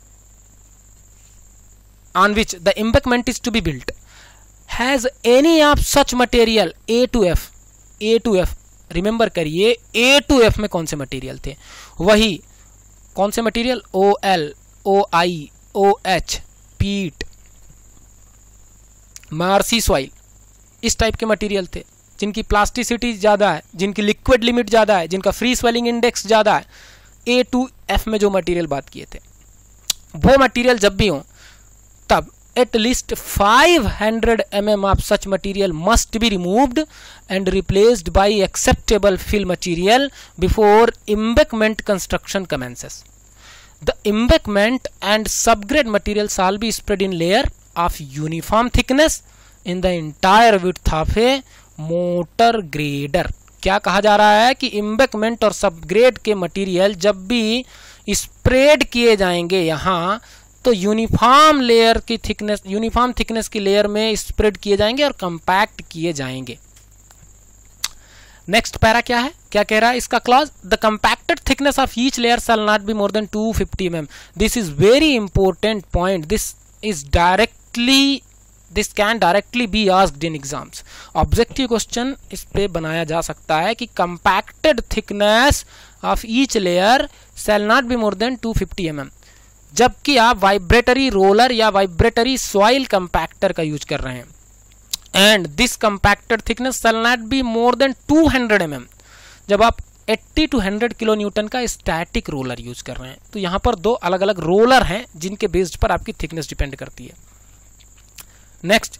on which the embankment is to be built has any of such material A to F, A to F remember करिए A to F में कौन से मटेरियल थे, वही कौन से material O L, O I, O H, peat, marshy soil, इस type के मटेरियल थे जिनकी प्लास्टिसिटी ज़्यादा है, जिनकी लिक्विड लिमिट ज़्यादा है, जिनका फ्री स्वेलिंग इंडेक्स ज़्यादा है। A to F में जो मटेरियल बात किए थे वो मटेरियल जब भी हो तब at least five hundred millimeters of such material must be removed and replaced by acceptable fill material before embankment construction commences. The embankment and subgrade material shall be spread in layer of uniform thickness in the entire width of a motor grader. क्या कहा जा रहा है कि embankment और subgrade के material जब भी स्प्रेड किए जाएंगे यहाँ, तो यूनिफॉर्म लेयर की थिकनेस, यूनिफॉर्म थिकनेस की लेयर में स्प्रेड किए जाएंगे और कंपैक्ट किए जाएंगे। नेक्स्ट पैरा क्या है, क्या कह रहा है इसका clause, the compacted thickness of each layer shall not be more than two fifty M m. This is very important point. This is directly this can directly be asked in exams. Objective question इस पे बनाया जा सकता है कि compacted thickness of each layer shall not be more than two fifty M m, जबकि आप vibratory roller या वाइब्रेटरी सॉइल कंपैक्टर का यूज कर रहे हैं। And this compacted thickness shall not be more than two hundred M m, जब आप अस्सी टू हंड्रेड किलो न्यूटन का स्टैटिक रोलर यूज कर रहे हैं। तो यहाँ पर दो अलग अलग रोलर हैं जिनके बेस्ड पर आपकी थिकनेस डिपेंड करती है। Next,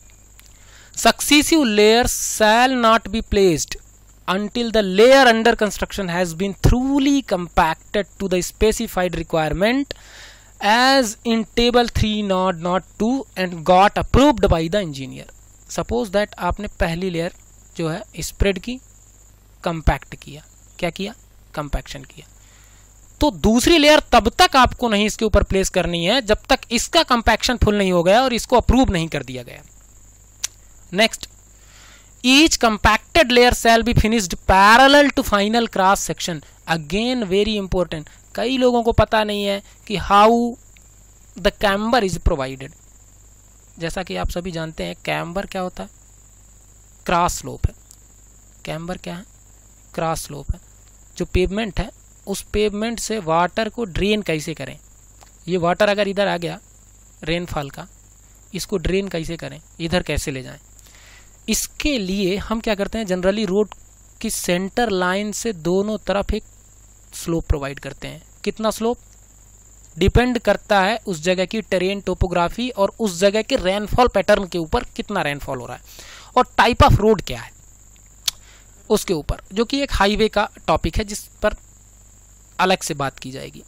successive layers shall not be placed until the layer under construction has been thoroughly compacted to the specified requirement as in table three node node two and got approved by the engineer. Suppose that आपने पहली layer जो है spread की, compact किया, क्या किया, compaction किया, तो दूसरी लेयर तब तक आपको नहीं इसके ऊपर प्लेस करनी है जब तक इसका कंपैक्शन फुल नहीं हो गया और इसको अप्रूव नहीं कर दिया गया। Next, each compacted layer shall be finished parallel to final cross section. Again very important. कई लोगों को पता नहीं है कि how the camber is provided. जैसा कि आप सभी जानते हैं कैम्बर क्या होता है, क्रॉस स्लोप है। कैम्बर क्या है, क्रॉस स्लोप है। जो पेवमेंट है उस पेवमेंट से वाटर को ड्रेन कैसे करें, ये वाटर अगर इधर आ गया रेनफॉल का, इसको ड्रेन कैसे करें, इधर कैसे ले जाएं, इसके लिए हम क्या करते हैं, जनरली रोड की सेंटर लाइन से दोनों तरफ एक स्लोप प्रोवाइड करते हैं। कितना स्लोप डिपेंड करता है उस जगह की टेरेन टोपोग्राफी और उस जगह के रेनफॉल पैटर्न के ऊपर कितना रेनफॉल हो रहा है और टाइप ऑफ रोड क्या है उसके ऊपर, जो कि एक हाईवे का टॉपिक है जिस पर अलग से बात की जाएगी।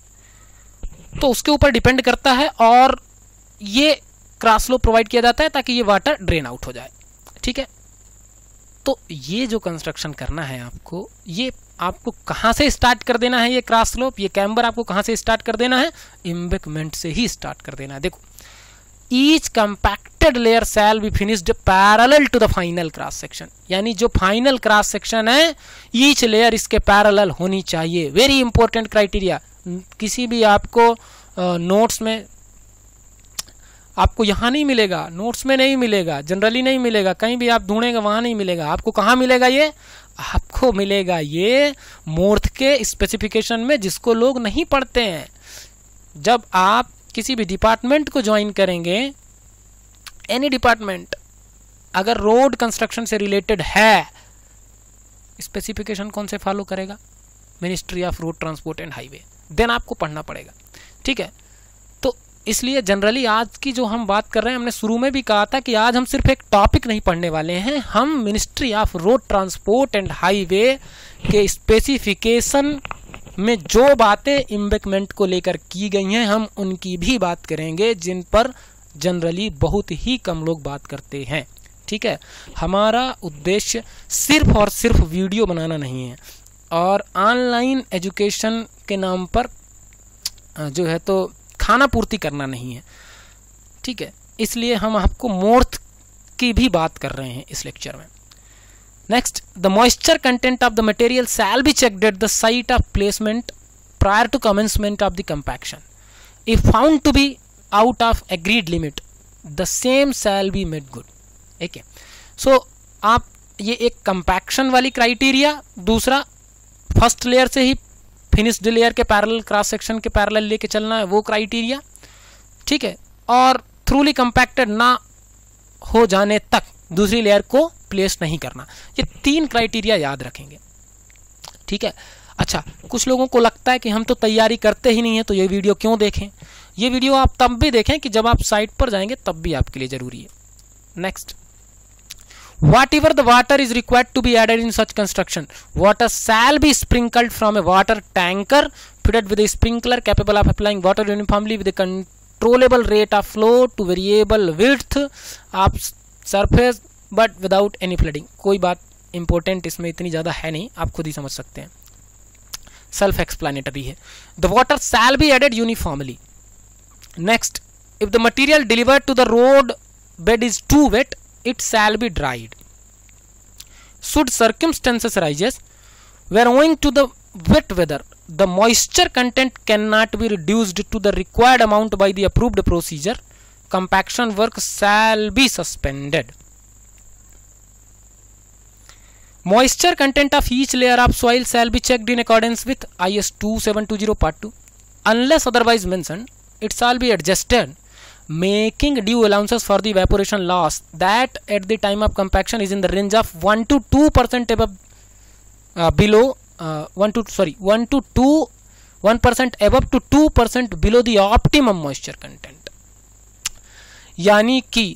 तो उसके ऊपर डिपेंड करता है और ये क्रॉस स्लोप प्रोवाइड किया जाता है ताकि ये वाटर ड्रेन आउट हो जाए। ठीक है, तो ये जो कंस्ट्रक्शन करना है आपको, ये आपको कहाँ से स्टार्ट कर देना है, ये क्रॉस स्लोप, ये कैम्बर आपको कहाँ से स्टार्ट कर देना है, एम्बैंकमेंट से ही स्टार्ट कर देना है। देखो, each compacted layer shall be finished parallel to the final cross section, यानी जो फाइनल क्रॉस सेक्शन है ईच लेयर इसके पैरेलल होनी चाहिए। Very important criteria. किसी भी आपको नोट्स में आपको यहाँ नहीं मिलेगा, नोट्स में नहीं मिलेगा, जनरली नहीं मिलेगा, कहीं भी आप ढूंढेंगे वहां नहीं मिलेगा। आपको कहाँ मिलेगा ये? आपको मिलेगा ये मोर्थ के स्पेसिफिकेशन में, जिसको लोग नहीं पढ़ते हैं। जब आप किसी भी डिपार्टमेंट को ज्वाइन करेंगे, एनी डिपार्टमेंट, अगर रोड कंस्ट्रक्शन से रिलेटेड है, स्पेसिफिकेशन कौन से फॉलो करेगा? Ministry of road transport and highway. Then आपको पढ़ना पड़ेगा, ठीक है। तो इसलिए जनरली आज की जो हम बात कर रहे हैं, हमने शुरू में भी कहा था कि आज हम सिर्फ एक टॉपिक नहीं पढ़ने वाले हैं, हम ministry of road transport and highway के स्पेसिफिकेशन में जो बातें एम्बैंकमेंट को लेकर की गई हैं, हम उनकी भी बात करेंगे, जिन पर जनरली बहुत ही कम लोग बात करते हैं, ठीक है। हमारा उद्देश्य सिर्फ और सिर्फ वीडियो बनाना नहीं है और ऑनलाइन एजुकेशन के नाम पर जो है तो खाना पूर्ति करना नहीं है, ठीक है। इसलिए हम आपको मोर्थ की भी बात कर रहे हैं इस लेक्चर में। Next, the moisture content of the material shall be checked at the site of placement prior to commencement of the compaction. If found to be out of agreed limit, the same shall be made good. Okay. So, आप ये एक compaction वाली criteria, दूसरा first layer से ही finished layer के parallel cross section के parallel लेके चलना है, वो क्राइटेरिया, ठीक है। और थ्रूली कंपैक्टेड ना हो जाने तक दूसरी लेयर को प्लेस नहीं करना। ये तीन क्राइटेरिया याद रखेंगे, ठीक है। अच्छा, कुछ लोगों को लगता है कि हम तो तैयारी करते ही नहीं है, तो ये वीडियो क्यों देखें? ये वीडियो आप तब भी देखें कि जब आप साइट पर जाएंगे, तब भी आपके लिए जरूरी है। Next, whatever the water is required to be added in such construction, water shall be sprinkled from a water tanker fitted with a sprinkler capable of applying water uniformly with a controllable rate of flow to variable width of surface but without any flooding. कोई बात important इसमें इतनी ज़्यादा है नहीं, आप खुद ही समझ सकते हैं, सेल्फ एक्सप्लेनेटरी है। The water shall be added uniformly. Next, if the material delivered to the road bed is too wet, it shall be dried. Should circumstances arise where owing to the wet weather the moisture content cannot be reduced to the required amount by the approved procedure, compaction work shall be suspended. Moisture content of each layer of soil shall be checked in accordance with I S twenty-seven twenty part two. Unless otherwise mentioned, it shall be adjusted, making due allowances for the evaporation loss that at the time of compaction is in the range of one to two percent above uh, below uh, one to sorry one to two one percent above to two percent below the optimum moisture content. यानी कि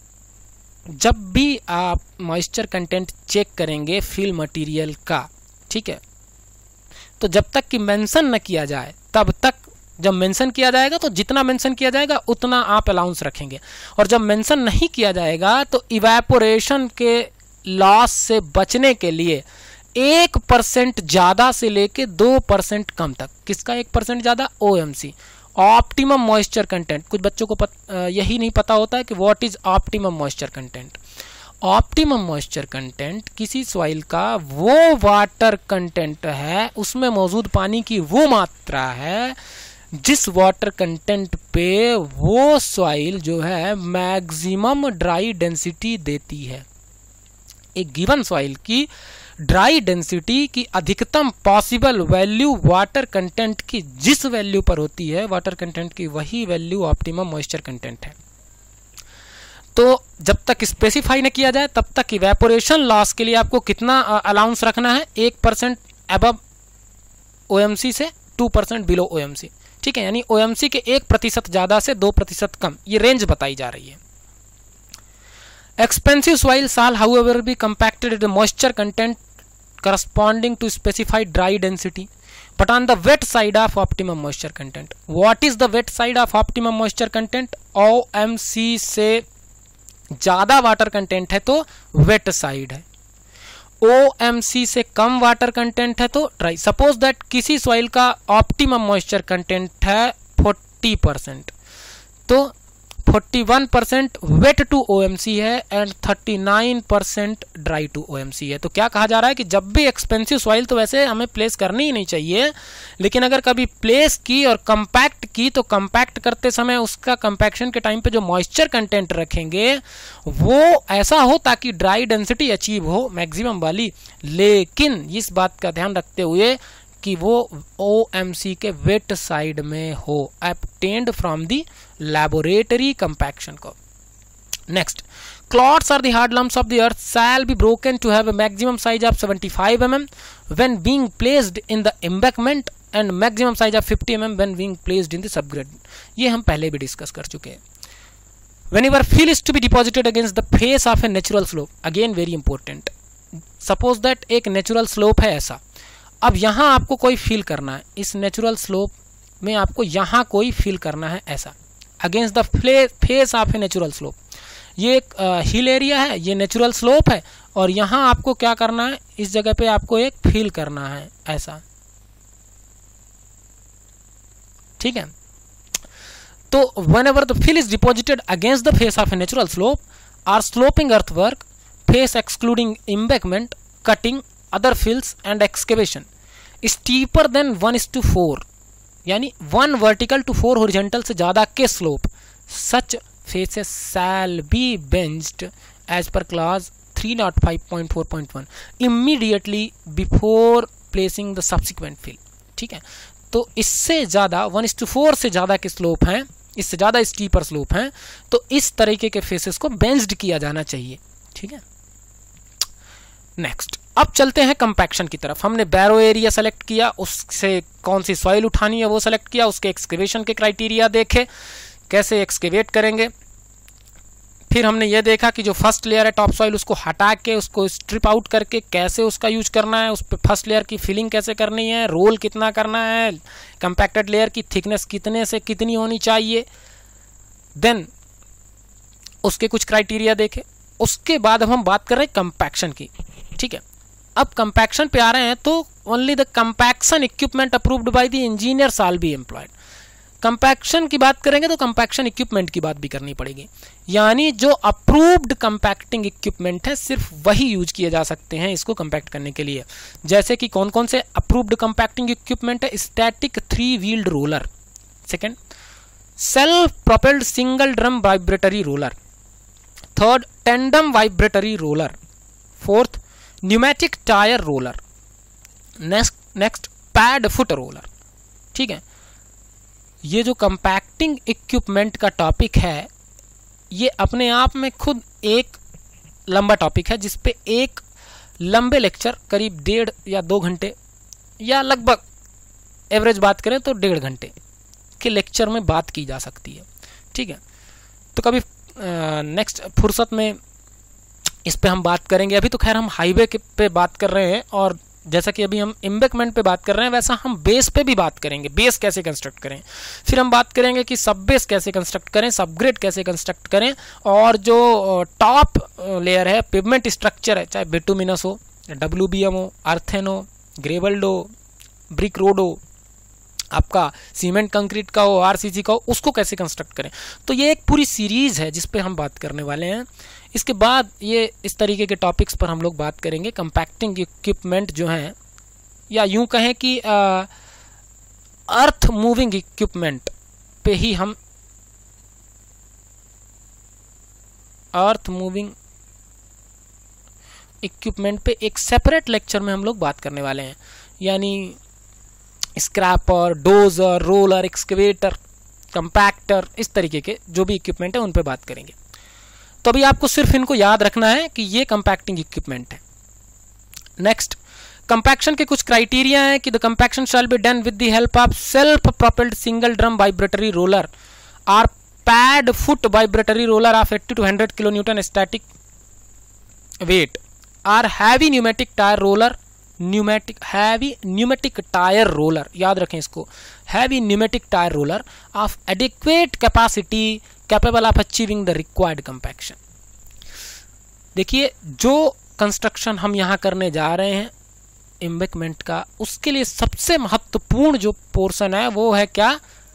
जब भी आप moisture content check करेंगे fill material का, ठीक है, तो जब तक कि मेंशन न किया जाए तब तक, जब मेंशन किया जाएगा तो जितना मेंशन किया जाएगा उतना आप अलाउंस रखेंगे, और जब मेंशन नहीं किया जाएगा तो इवेपोरेशन के लॉस से बचने के लिए एक परसेंट ज़्यादा से लेके दो परसेंट कम तक, किसका एक परसेंट ज़्यादा? O M C, optimum moisture content. कुछ बच्चों को पत, यही नहीं पता होता है कि what is optimum moisture content. Optimum moisture content किसी सॉइल का वो वाटर कंटेंट है, उसमें मौजूद पानी की वो मात्रा है जिस वाटर कंटेंट पे वो सॉइल जो है मैक्सिमम ड्राई डेंसिटी देती है। एक गिवन सॉइल की ड्राई डेंसिटी की अधिकतम पॉसिबल वैल्यू वाटर कंटेंट की जिस वैल्यू पर होती है, वाटर कंटेंट की वही वैल्यू ऑप्टिमम मॉइस्चर कंटेंट है। तो जब तक स्पेसिफाई न किया जाए तब तक इवेपोरेशन लॉस के लिए आपको कितना अलाउंस रखना है? एक परसेंट अबव ओएमसी से टू परसेंट बिलो ओएमसी, ठीक है। यानी ओएमसी के एक प्रतिशत ज्यादा से दो प्रतिशत कम, ये रेंज बताई जा रही है। Expansive soil shall however be compacted at the moisture content corresponding to specified dry density but on the wet side of optimum moisture content. What is the wet side of optimum moisture content? O M C से ज्यादा water content है तो wet side है, O M C से कम water content है तो dry. Suppose that किसी soil का ऑप्टिमम मॉइस्चर कंटेंट है फोर्टी परसेंट, तो forty one percent wet to O M C है and thirty nine percent dry to O M C है। तो क्या कहा जा रहा है कि जब भी एक्सपेंसिव सॉइल तो वैसे हमें प्लेस करनी ही नहीं चाहिए, लेकिन अगर कभी प्लेस की और कंपैक्ट की तो कंपैक्ट करते समय उसका कंपैक्शन के टाइम पे जो मॉइस्चर कंटेंट रखेंगे वो ऐसा हो ताकि ड्राई डेंसिटी अचीव हो मैक्सिमम वाली, लेकिन इस बात का ध्यान रखते हुए कि वो O M C के वेट साइड में हो, obtained from the laboratory compaction को। Next, clots are the hard lumps of the earth shall be broken to have a maximum size of seventy-five millimeters when being placed in the embankment and maximum size of fifty millimeters when being placed in the subgrade। ये हम पहले भी discuss कर चुके हैं। Whenever fill is to be deposited against the face of a natural slope, again very important। Suppose that एक natural slope है ऐसा, अब यहाँ आपको कोई फील करना है, इस नेचुरल स्लोप में आपको यहाँ कोई फील करना है ऐसा, against the face of a natural slope. ये एक हिल एरिया है, ये नेचुरल स्लोप है, और यहाँ आपको क्या करना है, इस जगह पे आपको एक फील करना है ऐसा, ठीक है। तो whenever the fill is deposited against the face of a natural slope or sloping earthwork, face excluding embankment, cutting, other fills and excavation steeper than one is to four, यानी one vertical to four horizontal से ज्यादा के slope, such faces shall be benched as per clause three O five point four point one immediately before placing the subsequent fill, ठीक है। तो इससे ज्यादा one is to four से ज्यादा के स्लोप हैं, इससे ज्यादा स्टीपर स्लोप हैं, तो इस तरीके के फेसेस को बेंच्ड किया जाना चाहिए, ठीक है। नेक्स्ट, अब चलते हैं कंपैक्शन की तरफ। हमने बैरो एरिया सेलेक्ट किया, उससे कौन सी सॉइल उठानी है वो सेलेक्ट किया, उसके एक्सकेवेशन के क्राइटेरिया देखे, कैसे एक्सकेवेट करेंगे। फिर हमने ये देखा कि जो फर्स्ट लेयर है टॉप सॉइल, उसको हटा के उसको स्ट्रिप आउट करके कैसे उसका यूज करना है, उस पर फर्स्ट लेयर की फिलिंग कैसे करनी है, रोल कितना करना है, कंपैक्टेड लेयर की थिकनेस कितने से कितनी होनी चाहिए, देन उसके कुछ क्राइटेरिया देखे। उसके बाद अब हम बात कर रहे हैं कंपैक्शन की, ठीक है। अब कंपैक्शन पे आ रहे हैं तो only the compaction equipment approved by the engineer shall be employed. Compaction की बात करेंगे तो कंपैक्शन इक्विपमेंट की बात भी करनी पड़ेगी, यानी जो अप्रूव्ड कंपैक्टिंग इक्विपमेंट है सिर्फ वही यूज किए जा सकते हैं इसको कंपैक्ट करने के लिए। जैसे कि कौन कौन से अप्रूव्ड कंपैक्टिंग इक्विपमेंट है, static three wheeled roller, second self propelled single drum vibratory roller, third tandem vibratory roller, fourth pneumatic tyre roller, next next pad foot roller, ठीक है। ये जो कंपैक्टिंग इक्विपमेंट का टॉपिक है ये अपने आप में खुद एक लंबा टॉपिक है, जिसपे एक लंबे लेक्चर करीब डेढ़ या दो घंटे या लगभग एवरेज बात करें तो डेढ़ घंटे के लेक्चर में बात की जा सकती है, ठीक है। तो कभी नेक्स्ट फुर्सत में इस पे हम बात करेंगे। अभी तो खैर हम हाईवे पे बात कर रहे हैं, और जैसा कि अभी हम एम्बैंकमेंट पे बात कर रहे हैं वैसा हम बेस पे भी बात करेंगे, बेस कैसे कंस्ट्रक्ट करें। फिर हम बात करेंगे कि सब बेस कैसे कंस्ट्रक्ट करें, सबग्रेड कैसे कंस्ट्रक्ट करें, और जो टॉप लेयर है पेवमेंट स्ट्रक्चर है, चाहे बिटुमिनस हो, डब्ल्यू बी एम हो, अर्थेन हो, ग्रेवल्ड हो, ब्रिक रोड हो, आपका सीमेंट कंक्रीट का हो, आरसीसी का हो, उसको कैसे कंस्ट्रक्ट करें। तो ये एक पूरी सीरीज है जिस पे हम बात करने वाले हैं। इसके बाद ये इस तरीके के टॉपिक्स पर हम लोग बात करेंगे। कंपैक्टिंग इक्विपमेंट जो हैं, या यूं कहें कि अर्थ मूविंग इक्विपमेंट पे ही हम अर्थ मूविंग इक्विपमेंट पे एक सेपरेट लेक्चर में हम लोग बात करने वाले हैं, यानी scraper, dozer, roller, excavator, compactor, इस तरीके के जो भी इक्विपमेंट है उन पे बात करेंगे। तो अभी आपको सिर्फ इनको याद रखना है कि ये कंपैक्टिंग इक्विपमेंट है। नेक्स्ट, कंपैक्शन के कुछ क्राइटेरिया है कि the compaction shall be done with the help of self propelled single drum vibratory roller और pad foot vibratory roller of eighty to hundred kilo newton static weight और heavy pneumatic tyre roller, pneumatic heavy pneumatic tyre roller, याद रखें इसको, heavy pneumatic tyre roller of adequate capacity capable of achieving the required compaction. देखिए, जो construction हम यहाँ करने जा रहे हैं एम्बैंकमेंट का, उसके लिए सबसे महत्वपूर्ण जो पोर्शन है वो है क्या?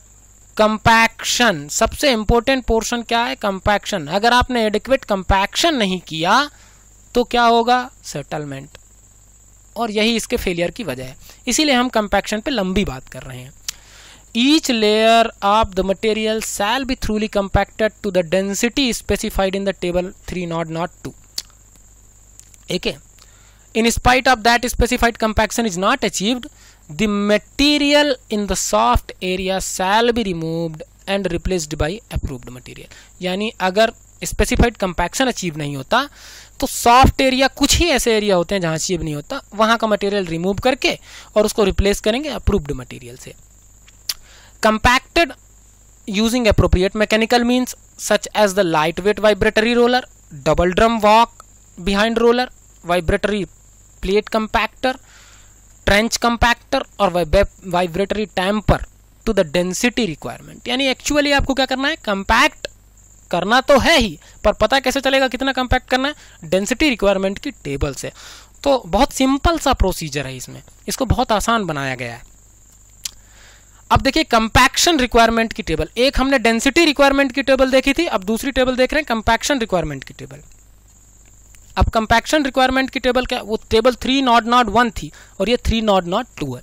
कंपैक्शन। सबसे इंपॉर्टेंट पोर्शन क्या है? कंपैक्शन। अगर आपने एडिक्वेट कंपैक्शन नहीं किया तो क्या होगा? सेटलमेंट। और यही इसके फेलियर की वजह है, इसीलिए हम कंपैक्शन पे लंबी बात कर रहे हैं। Each layer of the material shall be thoroughly compacted to the density specified in the table three naught naught two. Okay. In spite of that specified compaction is not achieved, the material in the soft area shall be removed and replaced by approved material. यानी अगर specified compaction achieve नहीं होता तो soft area, कुछ ही ऐसे area होते हैं जहां अचीव नहीं होता, वहां का मटेरियल रिमूव करके और उसको रिप्लेस करेंगे अप्रूव्ड मटेरियल से। Compacted using appropriate mechanical means such as the lightweight vibratory roller, double drum walk behind roller, vibratory plate compactor, trench compactor और vibratory tamper to the density requirement। यानी actually आपको क्या करना है? Compact करना तो है ही, पर पता कैसे चलेगा कितना कंपैक्ट करना है? डेंसिटी रिक्वायरमेंट की टेबल से। तो बहुत सिंपल सा प्रोसीजर है, इसमें इसको बहुत आसान बनाया गया है। अब देखिए कंपैक्शन रिक्वायरमेंट की टेबल, एक हमने डेंसिटी रिक्वायरमेंट की टेबल देखी थी, अब दूसरी टेबल देख रहे हैं कंपैक्शन रिक्वायरमेंट की टेबल। अब कंपैक्शन रिक्वायरमेंट की टेबल क्या? वो table three naught naught one थी और ये थ्री नॉट नॉट टू है।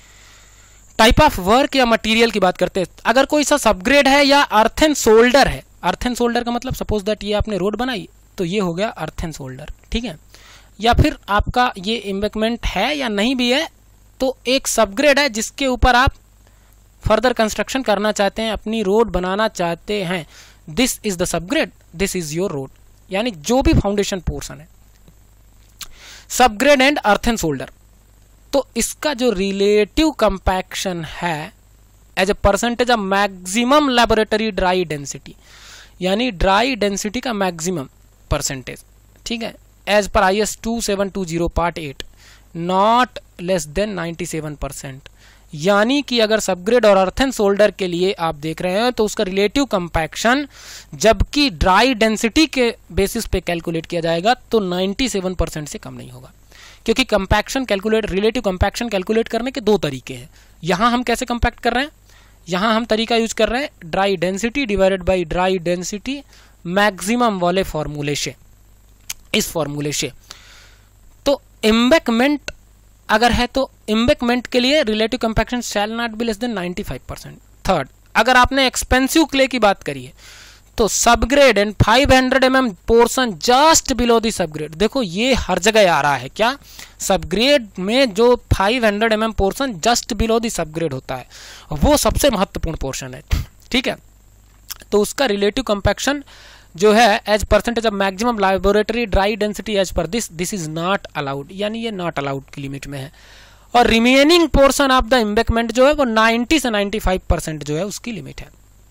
टाइप ऑफ वर्क या मटेरियल की बात करते हैं। अगर कोई सा सबग्रेड है या अर्थ एंड सोल्डर है, अर्थ एंड सोल्डर का मतलब सपोज दैट ये आपने रोड बनाई तो ये हो गया अर्थ एंड सोल्डर, ठीक है। या फिर आपका ये एम्बैंकमेंट है या नहीं भी है तो एक सबग्रेड है जिसके ऊपर आप फर्दर कंस्ट्रक्शन करना चाहते हैं, अपनी रोड बनाना चाहते हैं, this is the subgrade, this is your road. यानी जो भी फाउंडेशन पोर्शन है, subgrade and earth and shoulder. तो इसका जो रिलेटिव कंपैक्शन है as a percentage of maximum laboratory dry density, यानी ड्राई डेंसिटी का मैक्सिमम परसेंटेज, ठीक है, as per I S two seven two zero part eight, not less than ninety seven percent. यानी कि अगर सबग्रेड और अर्थ and solder के लिए आप देख रहे हैं तो उसका रिलेटिव कंपैक्शन जबकि ड्राई डेंसिटी के बेसिस पे कैलकुलेट किया जाएगा तो नाइन्टी सेवन परसेंट से कम नहीं होगा। क्योंकि compaction calculate relative compaction calculate करने के दो तरीके हैं। यहां हम कैसे कंपैक्ट कर रहे हैं? यहां हम तरीका यूज कर रहे हैं dry density divided by dry density maximum वाले फॉर्मूले से, इस फॉर्मूले से। तो एम्बैंकमेंट अगर है तो एम्बैंकमेंट के लिए relative compaction shall not be less than ninety five percent. Third, अगर आपने एक्सपेंसिव क्ले की बात करी है तो subgrade and five hundred M M portion just below the subgrade. देखो ये हर जगह आ रहा है, क्या सबग्रेड में जो five hundred M M portion just below the subgrade होता है वो सबसे महत्वपूर्ण पोर्शन है, ठीक है। तो उसका रिलेटिव कंपैक्शन जो है as percentage of maximum laboratory dry density as per this this is not allowed, यानी ये नॉट अलाउड की लिमिट में है। और remaining portion of the embankment जो है वो नाइन्टी से नाइन्टी फाइव परसेंट जो है उसकी लिमिट है।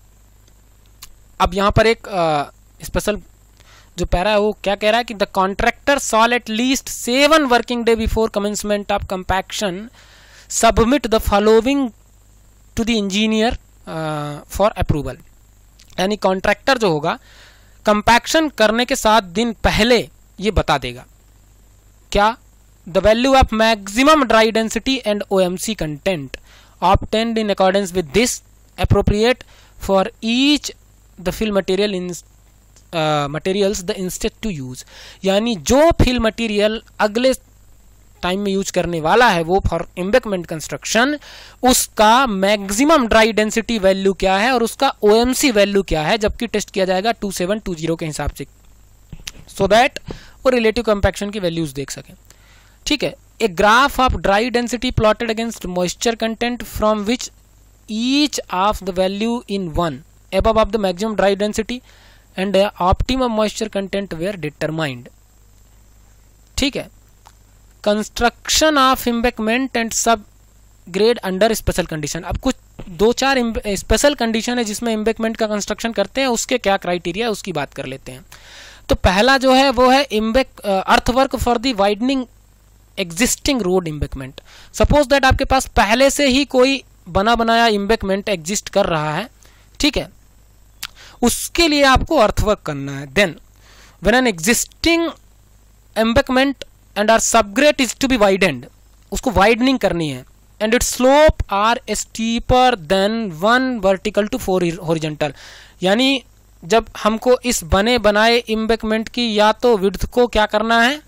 अब यहां पर एक स्पेशल जो पैरा है वो क्या कह रहा है कि the contractor shall at least seven working day before commencement of compaction submit the following to the engineer for approval. यानी कॉन्ट्रैक्टर जो होगा कंपैक्शन करने के सात दिन पहले ये बता देगा क्या? The value of maximum dry density and OMC content obtained in accordance with this appropriate for each the fill material in materials the instead to use. यानी जो फिल मटेरियल अगले टाइम में यूज करने वाला है वो फॉर एम्बैंकमेंट कंस्ट्रक्शन, उसका maximum dry density value क्या है और उसका ओएमसी वैल्यू क्या है, जबकि टेस्ट किया जाएगा टू सेवन टू जीरो के हिसाब से, सो दैट वो रिलेटिव कंपैक्शन की वैल्यूज देख सकें, ठीक है। A graph of dry density plotted against moisture content from which each of the value in one above of the maximum dry density and the optimum moisture content were determined, ठीक है। Construction of embankment and subgrade under special condition. अब कुछ दो चार special condition है जिसमें embankment का construction करते हैं, उसके क्या क्राइटेरिया है उसकी बात कर लेते हैं। तो पहला जो है वो है embank earthwork for the widening existing road embankment. Suppose that आपके पास पहले से ही कोई बना बनाया एम्बैंकमेंट एग्जिस्ट कर रहा है, ठीक है, उसके लिए आपको अर्थवर्क करना है। Then when an existing embankment and or subgrade is to be widened, उसको वाइडनिंग करनी है, and its slope are steeper than one vertical to four horizontal, यानी जब हमको इस बने बनाए एम्बैकमेंट की या तो विड्थ को क्या करना है,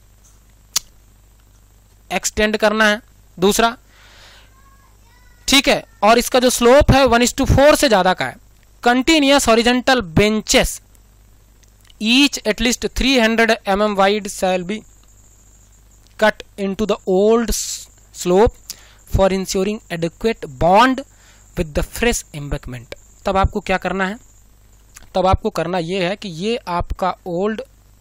एक्सटेंड करना है, दूसरा ठीक है, और इसका जो स्लोप है वन इज टू फोर से ज्यादा का है। Continuous horizontal benches each at least three hundred M m wide shall be cut into the old slope for ensuring adequate bond with the fresh embankment. तब आपको क्या करना है, तब आपको करना यह है कि ये आपका ओल्ड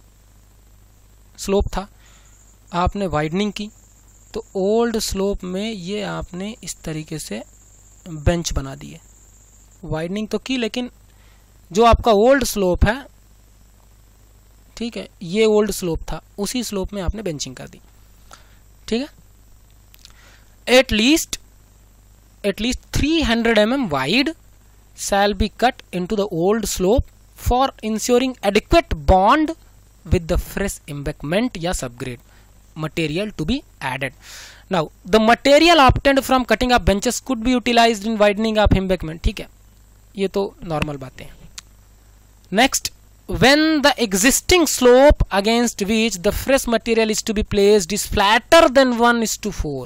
स्लोप था, आपने वाइडनिंग की, तो ओल्ड स्लोप में ये आपने इस तरीके से बेंच बना दिए। वाइडनिंग तो की, लेकिन जो आपका ओल्ड स्लोप है, ठीक है, ये ओल्ड स्लोप था, उसी स्लोप में आपने बेंचिंग कर दी, ठीक है। At least at least three hundred M m wide shall be cut into the old slope for ensuring adequate bond with the fresh embankment या subgrade material to be added. Now the material obtained from cutting up benches could be utilized in widening of embankment. ठीक है, ये तो normal बातें हैं. Next, when the existing slope against which the fresh material is to be placed is flatter than one is to four,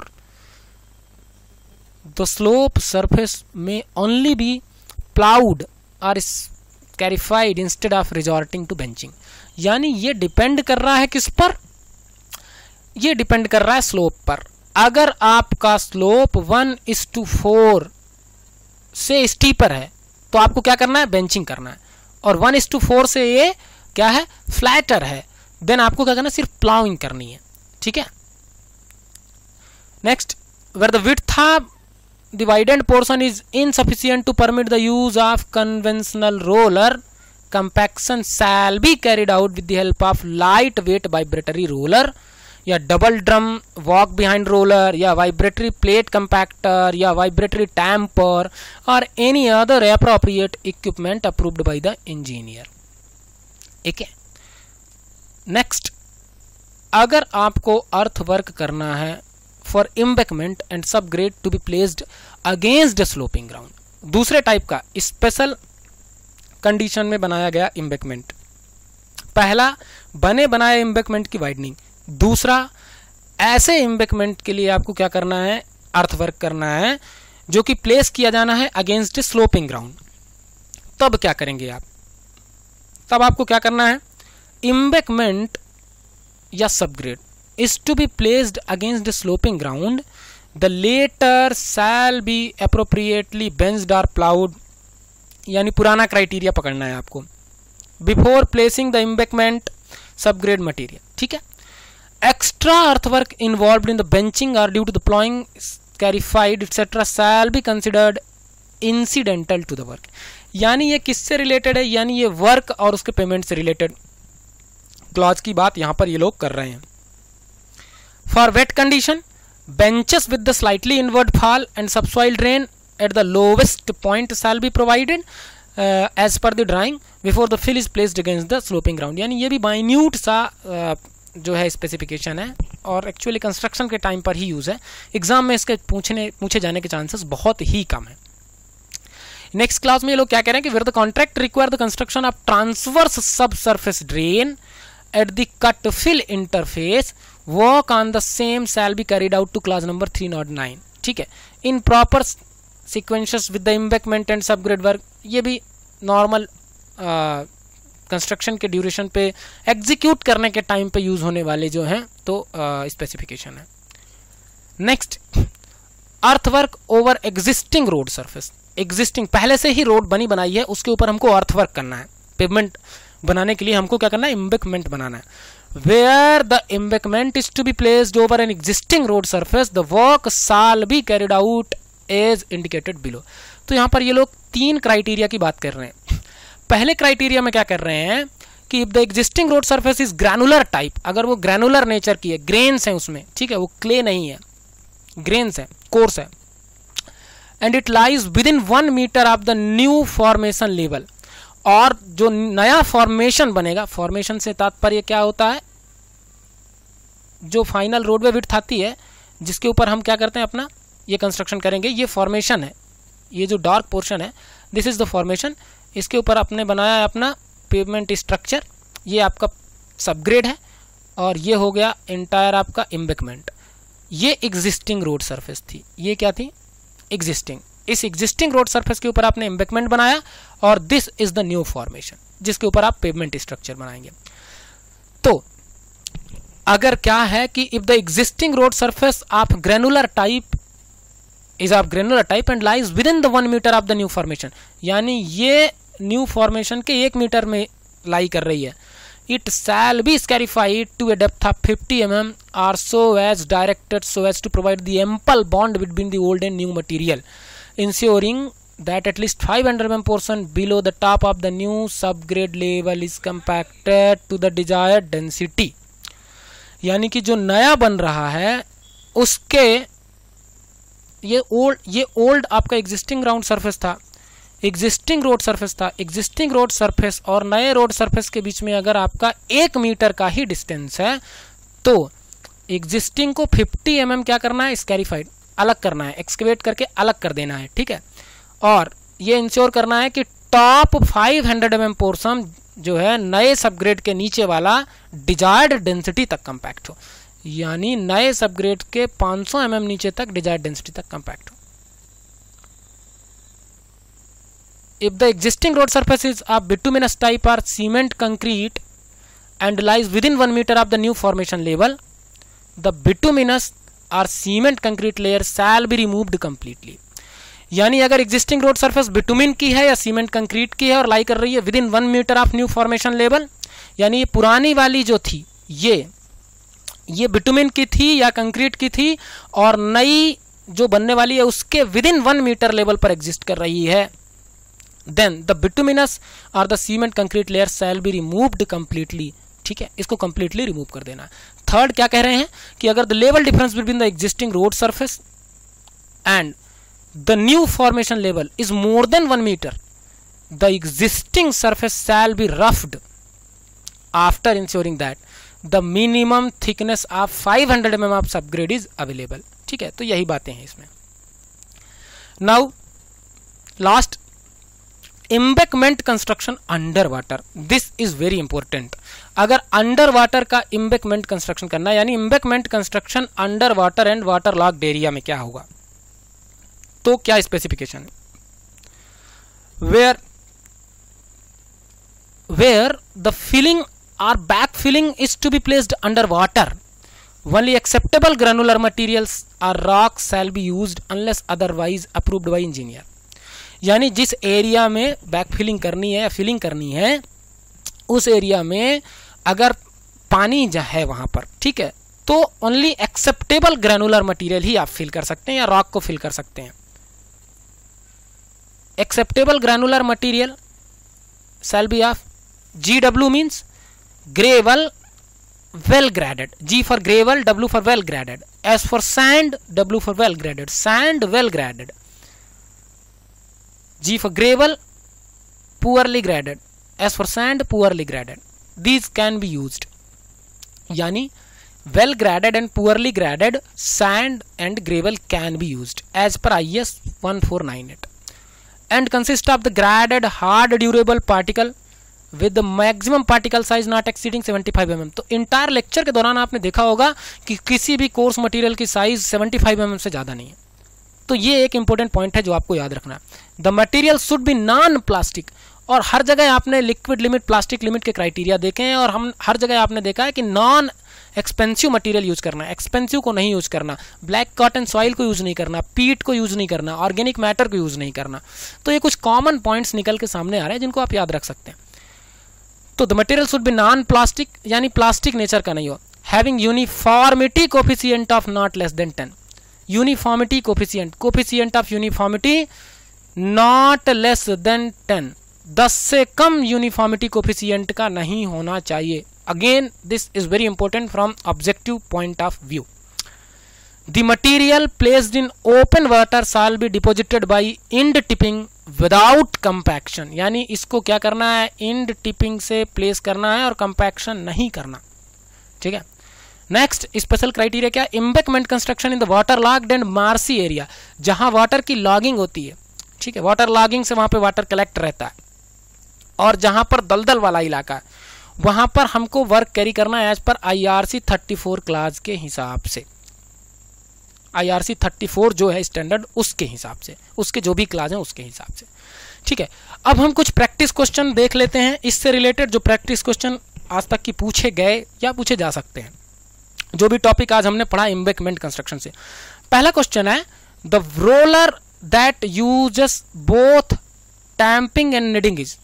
the slope surface may only be plowed or scarified instead of resorting to benching. यानी ये depend कर रहा है किस पर, ये depend कर रहा है स्लोप पर. अगर आपका slope one is to four से स्टीपर है तो आपको क्या करना है, बेंचिंग करना है. और वन इज टू फोर से ये क्या है, फ्लैटर है, देन आपको क्या करना है, सिर्फ प्लाउइंग करनी है. ठीक है. Next, where the width of the widened portion is insufficient to permit the use of conventional roller, compaction shall be carried out with the help of lightweight vibratory roller या double drum walk behind roller या vibratory plate compactor या vibratory tamper or any other appropriate equipment approved by the engineer. ठीक है. Next, अगर आपको अर्थ work करना है for embankment and subgrade to be placed against the sloping ground, दूसरे type का स्पेशल कंडीशन में बनाया गया embankment. पहला, बने बनाए embankment की वाइडनिंग. दूसरा, ऐसे embankment के लिए आपको क्या करना है, अर्थ वर्क करना है जो कि प्लेस किया जाना है अगेंस्ट स्लोपिंग ग्राउंड. तब क्या करेंगे आप, तब आपको क्या करना है, embankment या subgrade is to be placed against the sloping ground. The later shall be appropriately benched or plowed, यानी पुराना क्राइटेरिया पकड़ना है आपको, before placing the embankment subgrade material. ठीक है. Extra earthwork involved in the benching or due to the plowing, scarified etc shall be considered incidental to the work. यानी ये किससे रिलेटेड है, यानी ये वर्क और उसके पेमेंट से रिलेटेड क्लॉज की बात यहां पर ये लोग कर रहे हैं. For wet condition, benches with the slightly inward fall and subsoil drain at the lowest point shall be provided uh, as per the drawing before the fill is placed against the sloping ground. यानी ये भी minute सा uh, जो है specification है और actually construction के time पर ही यूज है. एग्जाम में इसके पूछने पूछे जाने के चांसेस बहुत ही कम है. नेक्स्ट क्लास में ये लोग क्या कह रहे हैं कि where the contract require the construction of transverse subsurface drain at the cut fill interface, work on the same shall be carried out to clause number three oh nine. ठीक है. in proper sequences with the embankment and subgrade work. ये भी normal construction के duration पे execute करने के time पे use होने वाले जो हैं तो स्पेसिफिकेशन है. Next, earthwork over existing road surface. Existing पहले से ही रोड बनी बनाई है, उसके ऊपर हमको अर्थवर्क करना है. पेमेंट बनाने के लिए हमको क्या करना है, एम्बैकमेंट बनाना है. Where the embankment is to be placed over an existing road surface, the work shall be carried out as indicated below. तो यहाँ पर ये लोग तीन क्राइटेरिया की बात कर रहे हैं. पहले क्राइटेरिया में क्या कर रहे हैं कि if the existing road surface is granular type, अगर वो granular नेचर की है, ग्रेन्स हैं उसमें, ठीक है, वो क्ले नहीं है, ग्रेन्स है, कोर्स है, and it lies within one meter of the new formation level. और जो नया फॉर्मेशन बनेगा, फॉर्मेशन से तात्पर्य क्या होता है, जो फाइनल रोडवे विड्थ आती है जिसके ऊपर हम क्या करते हैं अपना ये कंस्ट्रक्शन करेंगे, ये फॉर्मेशन है, ये जो डार्क पोर्शन है दिस इज द फॉर्मेशन, इसके ऊपर आपने बनाया है अपना पेवमेंट स्ट्रक्चर, ये आपका सबग्रेड है और ये हो गया एंटायर आपका एम्बैंकमेंट। ये एग्जिस्टिंग रोड सरफेस थी, ये क्या थी एग्जिस्टिंग, इस एग्जिस्टिंग रोड सरफेस के ऊपर आपने एम्बैंकमेंट बनाया और this is the new formation जिसके ऊपर आप पेवमेंट स्ट्रक्चर बनाएंगे। तो अगर क्या है कि if the existing road surface of granular type is of granular type and lies within the one metre of the new formation, यानी ये न्यू फॉर्मेशन के एक मीटर में लाई कर रही है, it shall be scarified to a depth of fifty millimeters or so as directed so as to provide the ample bond between the old and new material, ensuring that at least five hundred millimeter portion below the top of the new subgrade level is compacted to the desired density। यानी कि जो नया बन रहा है उसके ये old ये ओल्ड आपका एग्जिस्टिंग ग्राउंड सरफेस था, एग्जिस्टिंग रोड सरफेस था, एग्जिस्टिंग रोड सरफेस और नए रोड सरफेस के बीच में अगर आपका एक मीटर का ही डिस्टेंस है तो एग्जिस्टिंग को फिफ्टी एम एम क्या करना है स्कैरिफाइड अलग करना है, एक्सकेवेट करके अलग कर देना है, ठीक है। और ये इंश्योर करना है कि top five hundred M M portion जो है नए सबग्रेड के नीचे वाला डिजायर्ड डेंसिटी तक कंपैक्ट हो, यानी नए सबग्रेड के पाँच सौ एम एम नीचे तक डिजायर्ड डेंसिटी तक कंपैक्ट हो। If the existing road surface is of bituminous type or cement concrete and lies within one meter of the new formation level, the bituminous or cement concrete layer shall be removed completely। यानी अगर existing road surface bitumen की है या cement concrete की है और लाई कर रही है within one meter of new formation level, यानी ये पुरानी वाली जो थी ये ये बिटुमिन की थी या कंक्रीट की थी और नई जो बनने वाली है उसके within one meter लेवल पर एग्जिस्ट कर रही है, then the bituminous or the cement concrete layer shall be removed completely। ठीक है, इसको completely remove कर देना। थर्ड क्या कह रहे हैं कि अगर the level difference between the existing road surface and the new formation level is more than one meter, the existing surface shall be roughed after ensuring that the minimum thickness of five hundred millimeters of subgrade is available। ठीक है, तो यही बातें हैं इसमें। Now last embankment construction under water, this is very important. अगर under water का embankment construction करना है यानी embankment construction under water and water locked area में क्या होगा, तो क्या स्पेसिफिकेशन है, वेयर वेयर द फिलिंग और back filling is to be placed under water, only acceptable granular materials और rock shall be used unless otherwise approved by engineer. यानी जिस एरिया में बैक फिलिंग करनी है या फिलिंग करनी है उस एरिया में अगर पानी है वहां पर, ठीक है, तो ओनली एक्सेप्टेबल ग्रेनुलर मटेरियल ही आप फिल कर सकते हैं या रॉक को फिल कर सकते हैं। Acceptable granular material shall be of G W means gravel well graded, G for gravel, W for well graded, S for sand, W for well graded, sand well graded, G for gravel poorly graded, S for sand poorly graded, these can be used। यानी well graded and poorly graded sand and gravel can be used as per I S one four nine eight and consist of the graded hard durable particle with the maximum particle size not exceeding seventy-five millimeters। तो entire lecture के दौरान आपने देखा होगा कि किसी भी course material की साइज पचहत्तर मिलीमीटर से ज्यादा नहीं है, तो ये एक इंपॉर्टेंट पॉइंट है जो आपको याद रखना है। The material should be non plastic, और हर जगह आपने लिक्विड लिमिट प्लास्टिक लिमिट के क्राइटेरिया देखे हैं और हम हर जगह आपने देखा है कि नॉन एक्सपेंसिव मटेरियल यूज करना है, एक्सपेंसिव को नहीं यूज करना, ब्लैक कॉटन सॉइल को यूज नहीं करना, पीट को यूज नहीं करना, ऑर्गेनिक मैटर को यूज नहीं करना। तो ये कुछ कॉमन पॉइंट्स निकल के सामने आ रहे हैं जिनको आप याद रख सकते हैं। तो the material should be non plastic, यानी प्लास्टिक नेचर का नहीं हो, having uniformity coefficient of not less than ten, uniformity coefficient, coefficient of uniformity not less than ten, दस से कम यूनिफॉर्मिटी कोफिशिएंट का नहीं होना चाहिए। Again this is very important from objective point of view. The material placed in open water shall be deposited by end tipping without compaction, यानी इसको क्या करना है, इंड टिपिंग से प्लेस करना है और कंपैक्शन नहीं करना, ठीक है। नेक्स्ट स्पेशल क्राइटेरिया क्या है? Embankment construction in the water logged and marshy area, जहां वाटर की लॉगिंग होती है, ठीक है, वाटर लॉगिंग से वहां पे वाटर कलेक्ट रहता है, और जहां पर दलदल वाला इलाका है वहां पर हमको वर्क कैरी करना है एज पर आईआरसी थर्टी फोर क्लास के हिसाब से, आईआरसी थर्टी फोर जो है स्टैंडर्ड उसके हिसाब से, उसके जो भी क्लास है उसके हिसाब से, ठीक है। अब हम कुछ प्रैक्टिस क्वेश्चन देख लेते हैं इससे रिलेटेड, जो प्रैक्टिस क्वेश्चन आज तक की पूछे गए या पूछे जा सकते हैं, जो भी टॉपिक आज हमने पढ़ा एम्बैंकमेंट कंस्ट्रक्शन से। पहला क्वेश्चन है the roller that uses both tamping and kneading is.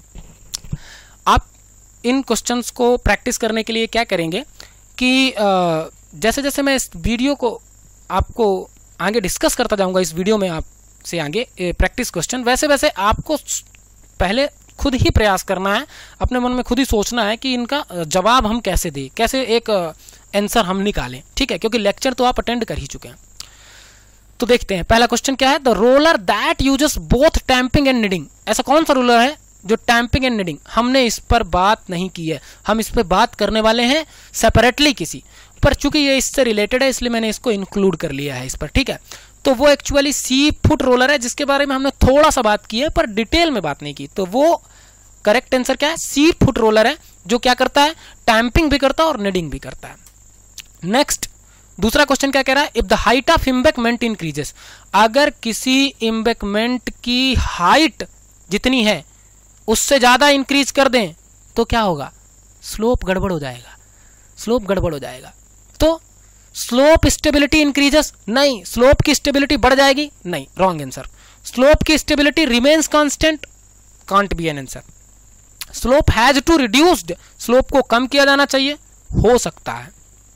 आप इन क्वेश्चंस को प्रैक्टिस करने के लिए क्या करेंगे कि जैसे जैसे मैं इस वीडियो को आपको आगे डिस्कस करता जाऊंगा, इस वीडियो में आपसे आगे प्रैक्टिस क्वेश्चन, वैसे वैसे आपको पहले खुद ही प्रयास करना है, अपने मन में खुद ही सोचना है कि इनका जवाब हम कैसे दें, कैसे एक आंसर हम निकालें, ठीक है, क्योंकि लेक्चर तो आप अटेंड कर ही चुके हैं। तो देखते हैं पहला क्वेश्चन क्या है, the roller that uses both tamping and kneading. ऐसा कौन सा रोलर है जो टैंपिंग एंड नीडिंग? हमने इस पर बात नहीं की है, हम इस पर बात करने वाले हैं सेपरेटली किसी पर, चूंकि ये इससे रिलेटेड है इसलिए मैंने इसको इंक्लूड कर लिया है इस पर, ठीक है। तो वो एक्चुअली सी फुट रोलर है जिसके बारे में हमने थोड़ा सा बात की है पर डिटेल में बात नहीं की। तो वो करेक्ट आंसर क्या है? सी फुट रोलर है जो क्या करता है? टैंपिंग भी करता है और नीडिंग भी करता है। नेक्स्ट दूसरा क्वेश्चन क्या कह रहा है? If the height of embankment increases, अगर किसी एम्बैंकमेंट की हाइट जितनी है उससे ज्यादा इंक्रीज कर दें तो क्या होगा? स्लोप गड़बड़ हो जाएगा, स्लोप गड़बड़ हो जाएगा। तो स्लोप स्टेबिलिटी इंक्रीजेस? नहीं। स्लोप की स्टेबिलिटी बढ़ जाएगी? नहीं, रॉन्ग आंसर। स्लोप की stability remains constant? Can't be an answer. Slope has to reduced, slope को कम किया जाना चाहिए? हो सकता है।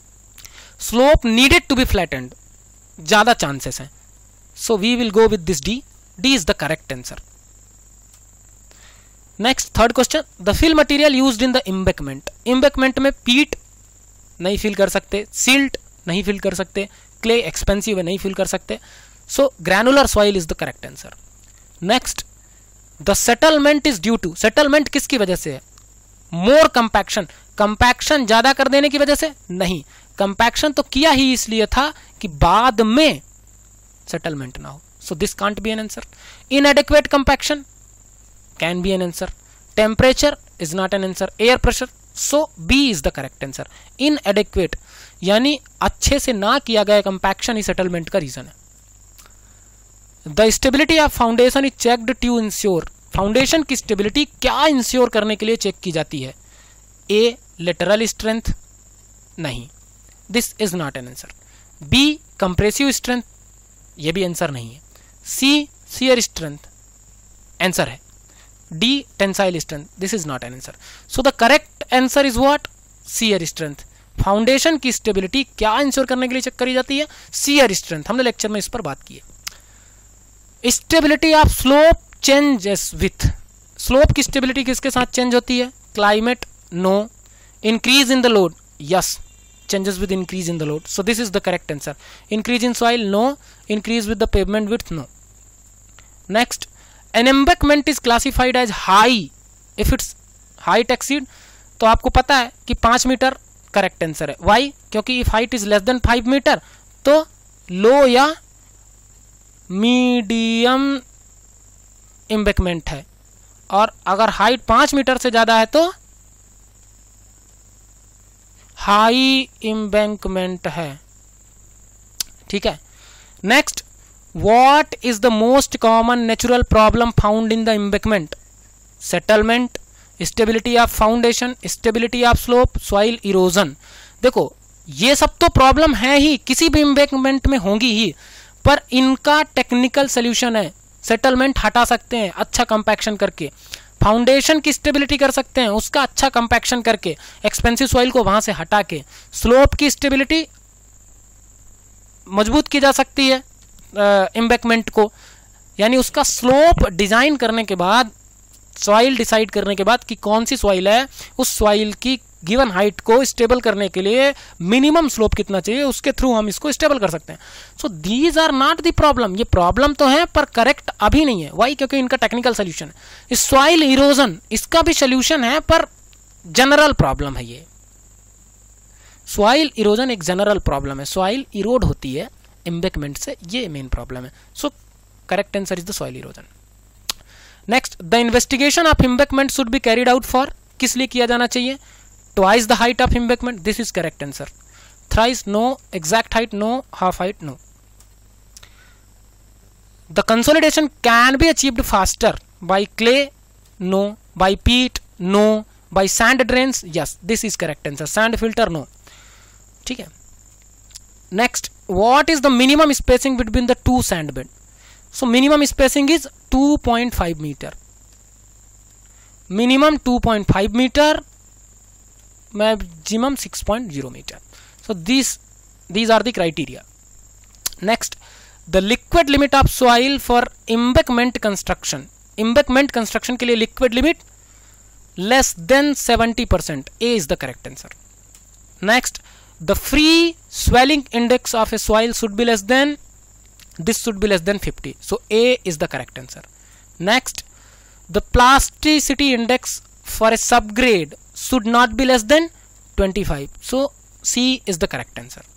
Slope needed to be flattened, ज्यादा चांसेस हैं। So we will go with this D, D is the correct answer. Next third question, the fill material used in the embankment. Embankment में पीट नहीं फिल कर सकते, सिल्ट नहीं fill कर सकते, क्ले एक्सपेंसिव है नहीं फिल कर सकते, so granular soil is the correct answer. Next the settlement is due to, settlement किसकी वजह से है? मोर कंपैक्शन, कंपैक्शन ज्यादा कर देने की वजह से? नहीं, कंपैक्शन तो किया ही इसलिए था कि बाद में सेटलमेंट ना हो, so this can't be an answer. Inadequate compaction can be an answer. Temperature is not an answer. Air pressure, so B is the correct answer. Inadequate यानी अच्छे से ना किया गया कंपैक्शन ही सेटलमेंट का रीजन है। The stability of foundation is checked to ensure, foundation की स्टेबिलिटी क्या इंश्योर करने के लिए चेक की जाती है? ए लेटरल स्ट्रेंथ, नहीं, this is not an answer. B compressive strength, ये भी आंसर नहीं है। सी शियर स्ट्रेंथ, आंसर है। D tensile strength, this is not an answer. So the correct answer is what? Shear strength. Foundation की stability क्या ensure करने के लिए चेक करी जाती है? Shear strength. हमने लेक्चर में इस पर बात की है। Stability of slope changes with, slope की स्टेबिलिटी किसके साथ चेंज होती है? Climate, no. Increase in the load, yes, changes with increase in the load, so this is the correct answer. Increase in soil, no. Increase with the pavement width, no. Next, an embankment is classified as high if its height exceed, तो आपको पता है कि पांच metre correct answer है। Why? क्योंकि if height is less than five metre तो लो या मीडियम एम्बैंकमेंट है, और अगर हाइट पांच मीटर से ज्यादा है तो हाई एम्बैंकमेंट है, ठीक है। Next, what is the most common natural problem found in the embankment? Settlement, stability of foundation, stability of slope, soil erosion. देखो ये सब तो प्रॉब्लम है ही, किसी भी एम्बैंकमेंट में होंगी ही, पर इनका टेक्निकल सोल्यूशन है। सेटलमेंट हटा सकते हैं अच्छा कंपैक्शन करके, फाउंडेशन की स्टेबिलिटी कर सकते हैं उसका अच्छा कंपैक्शन करके, एक्सपेंसिव सॉइल को वहां से हटा के, स्लोप की स्टेबिलिटी मजबूत की जा सकती है एम्बैंकमेंट को, यानी उसका स्लोप डिजाइन करने के बाद, सॉइल डिसाइड करने के बाद कि कौन सी सॉइल है, उस सॉइल की गिवन हाइट को स्टेबल करने के लिए मिनिमम स्लोप कितना चाहिए, उसके थ्रू हम इसको स्टेबल कर सकते हैं। So these are not the problem, ये प्रॉब्लम तो है पर करेक्ट अभी नहीं है। वाई? क्योंकि इनका टेक्निकल सोल्यूशन है। सॉइल इरोजन इसका भी सोल्यूशन है पर जनरल प्रॉब्लम है ये, सॉइल इरोजन एक जनरल प्रॉब्लम है, सॉइल इरोड होती है एम्बैंकमेंट से, ये मेन प्रॉब्लम है। So correct answer is the soil erosion. Next, the investigation of embankment should be carried out for, किस लिए किया जाना चाहिए? Twice the height of embankment, this is correct answer. Thrice no, exact height no, half height no. The consolidation can be achieved faster by clay, no, by peat, no, by sand drains, yes, this is correct answer. Sand filter, no. ठीक है। Next, what is the minimum spacing between the two sand bed? So minimum spacing is two point five metre, minimum two point five metre, maximum six point zero metre. So this these are the criteria. Next, the liquid limit of soil for embankment construction. Embankment construction के लिए liquid limit less than seventy percent. A is the correct answer. Next, the free swelling index of a soil should be less than, this should be less than fifty. So A is the correct answer. Next, the plasticity index for a subgrade should not be less than twenty-five. So C is the correct answer.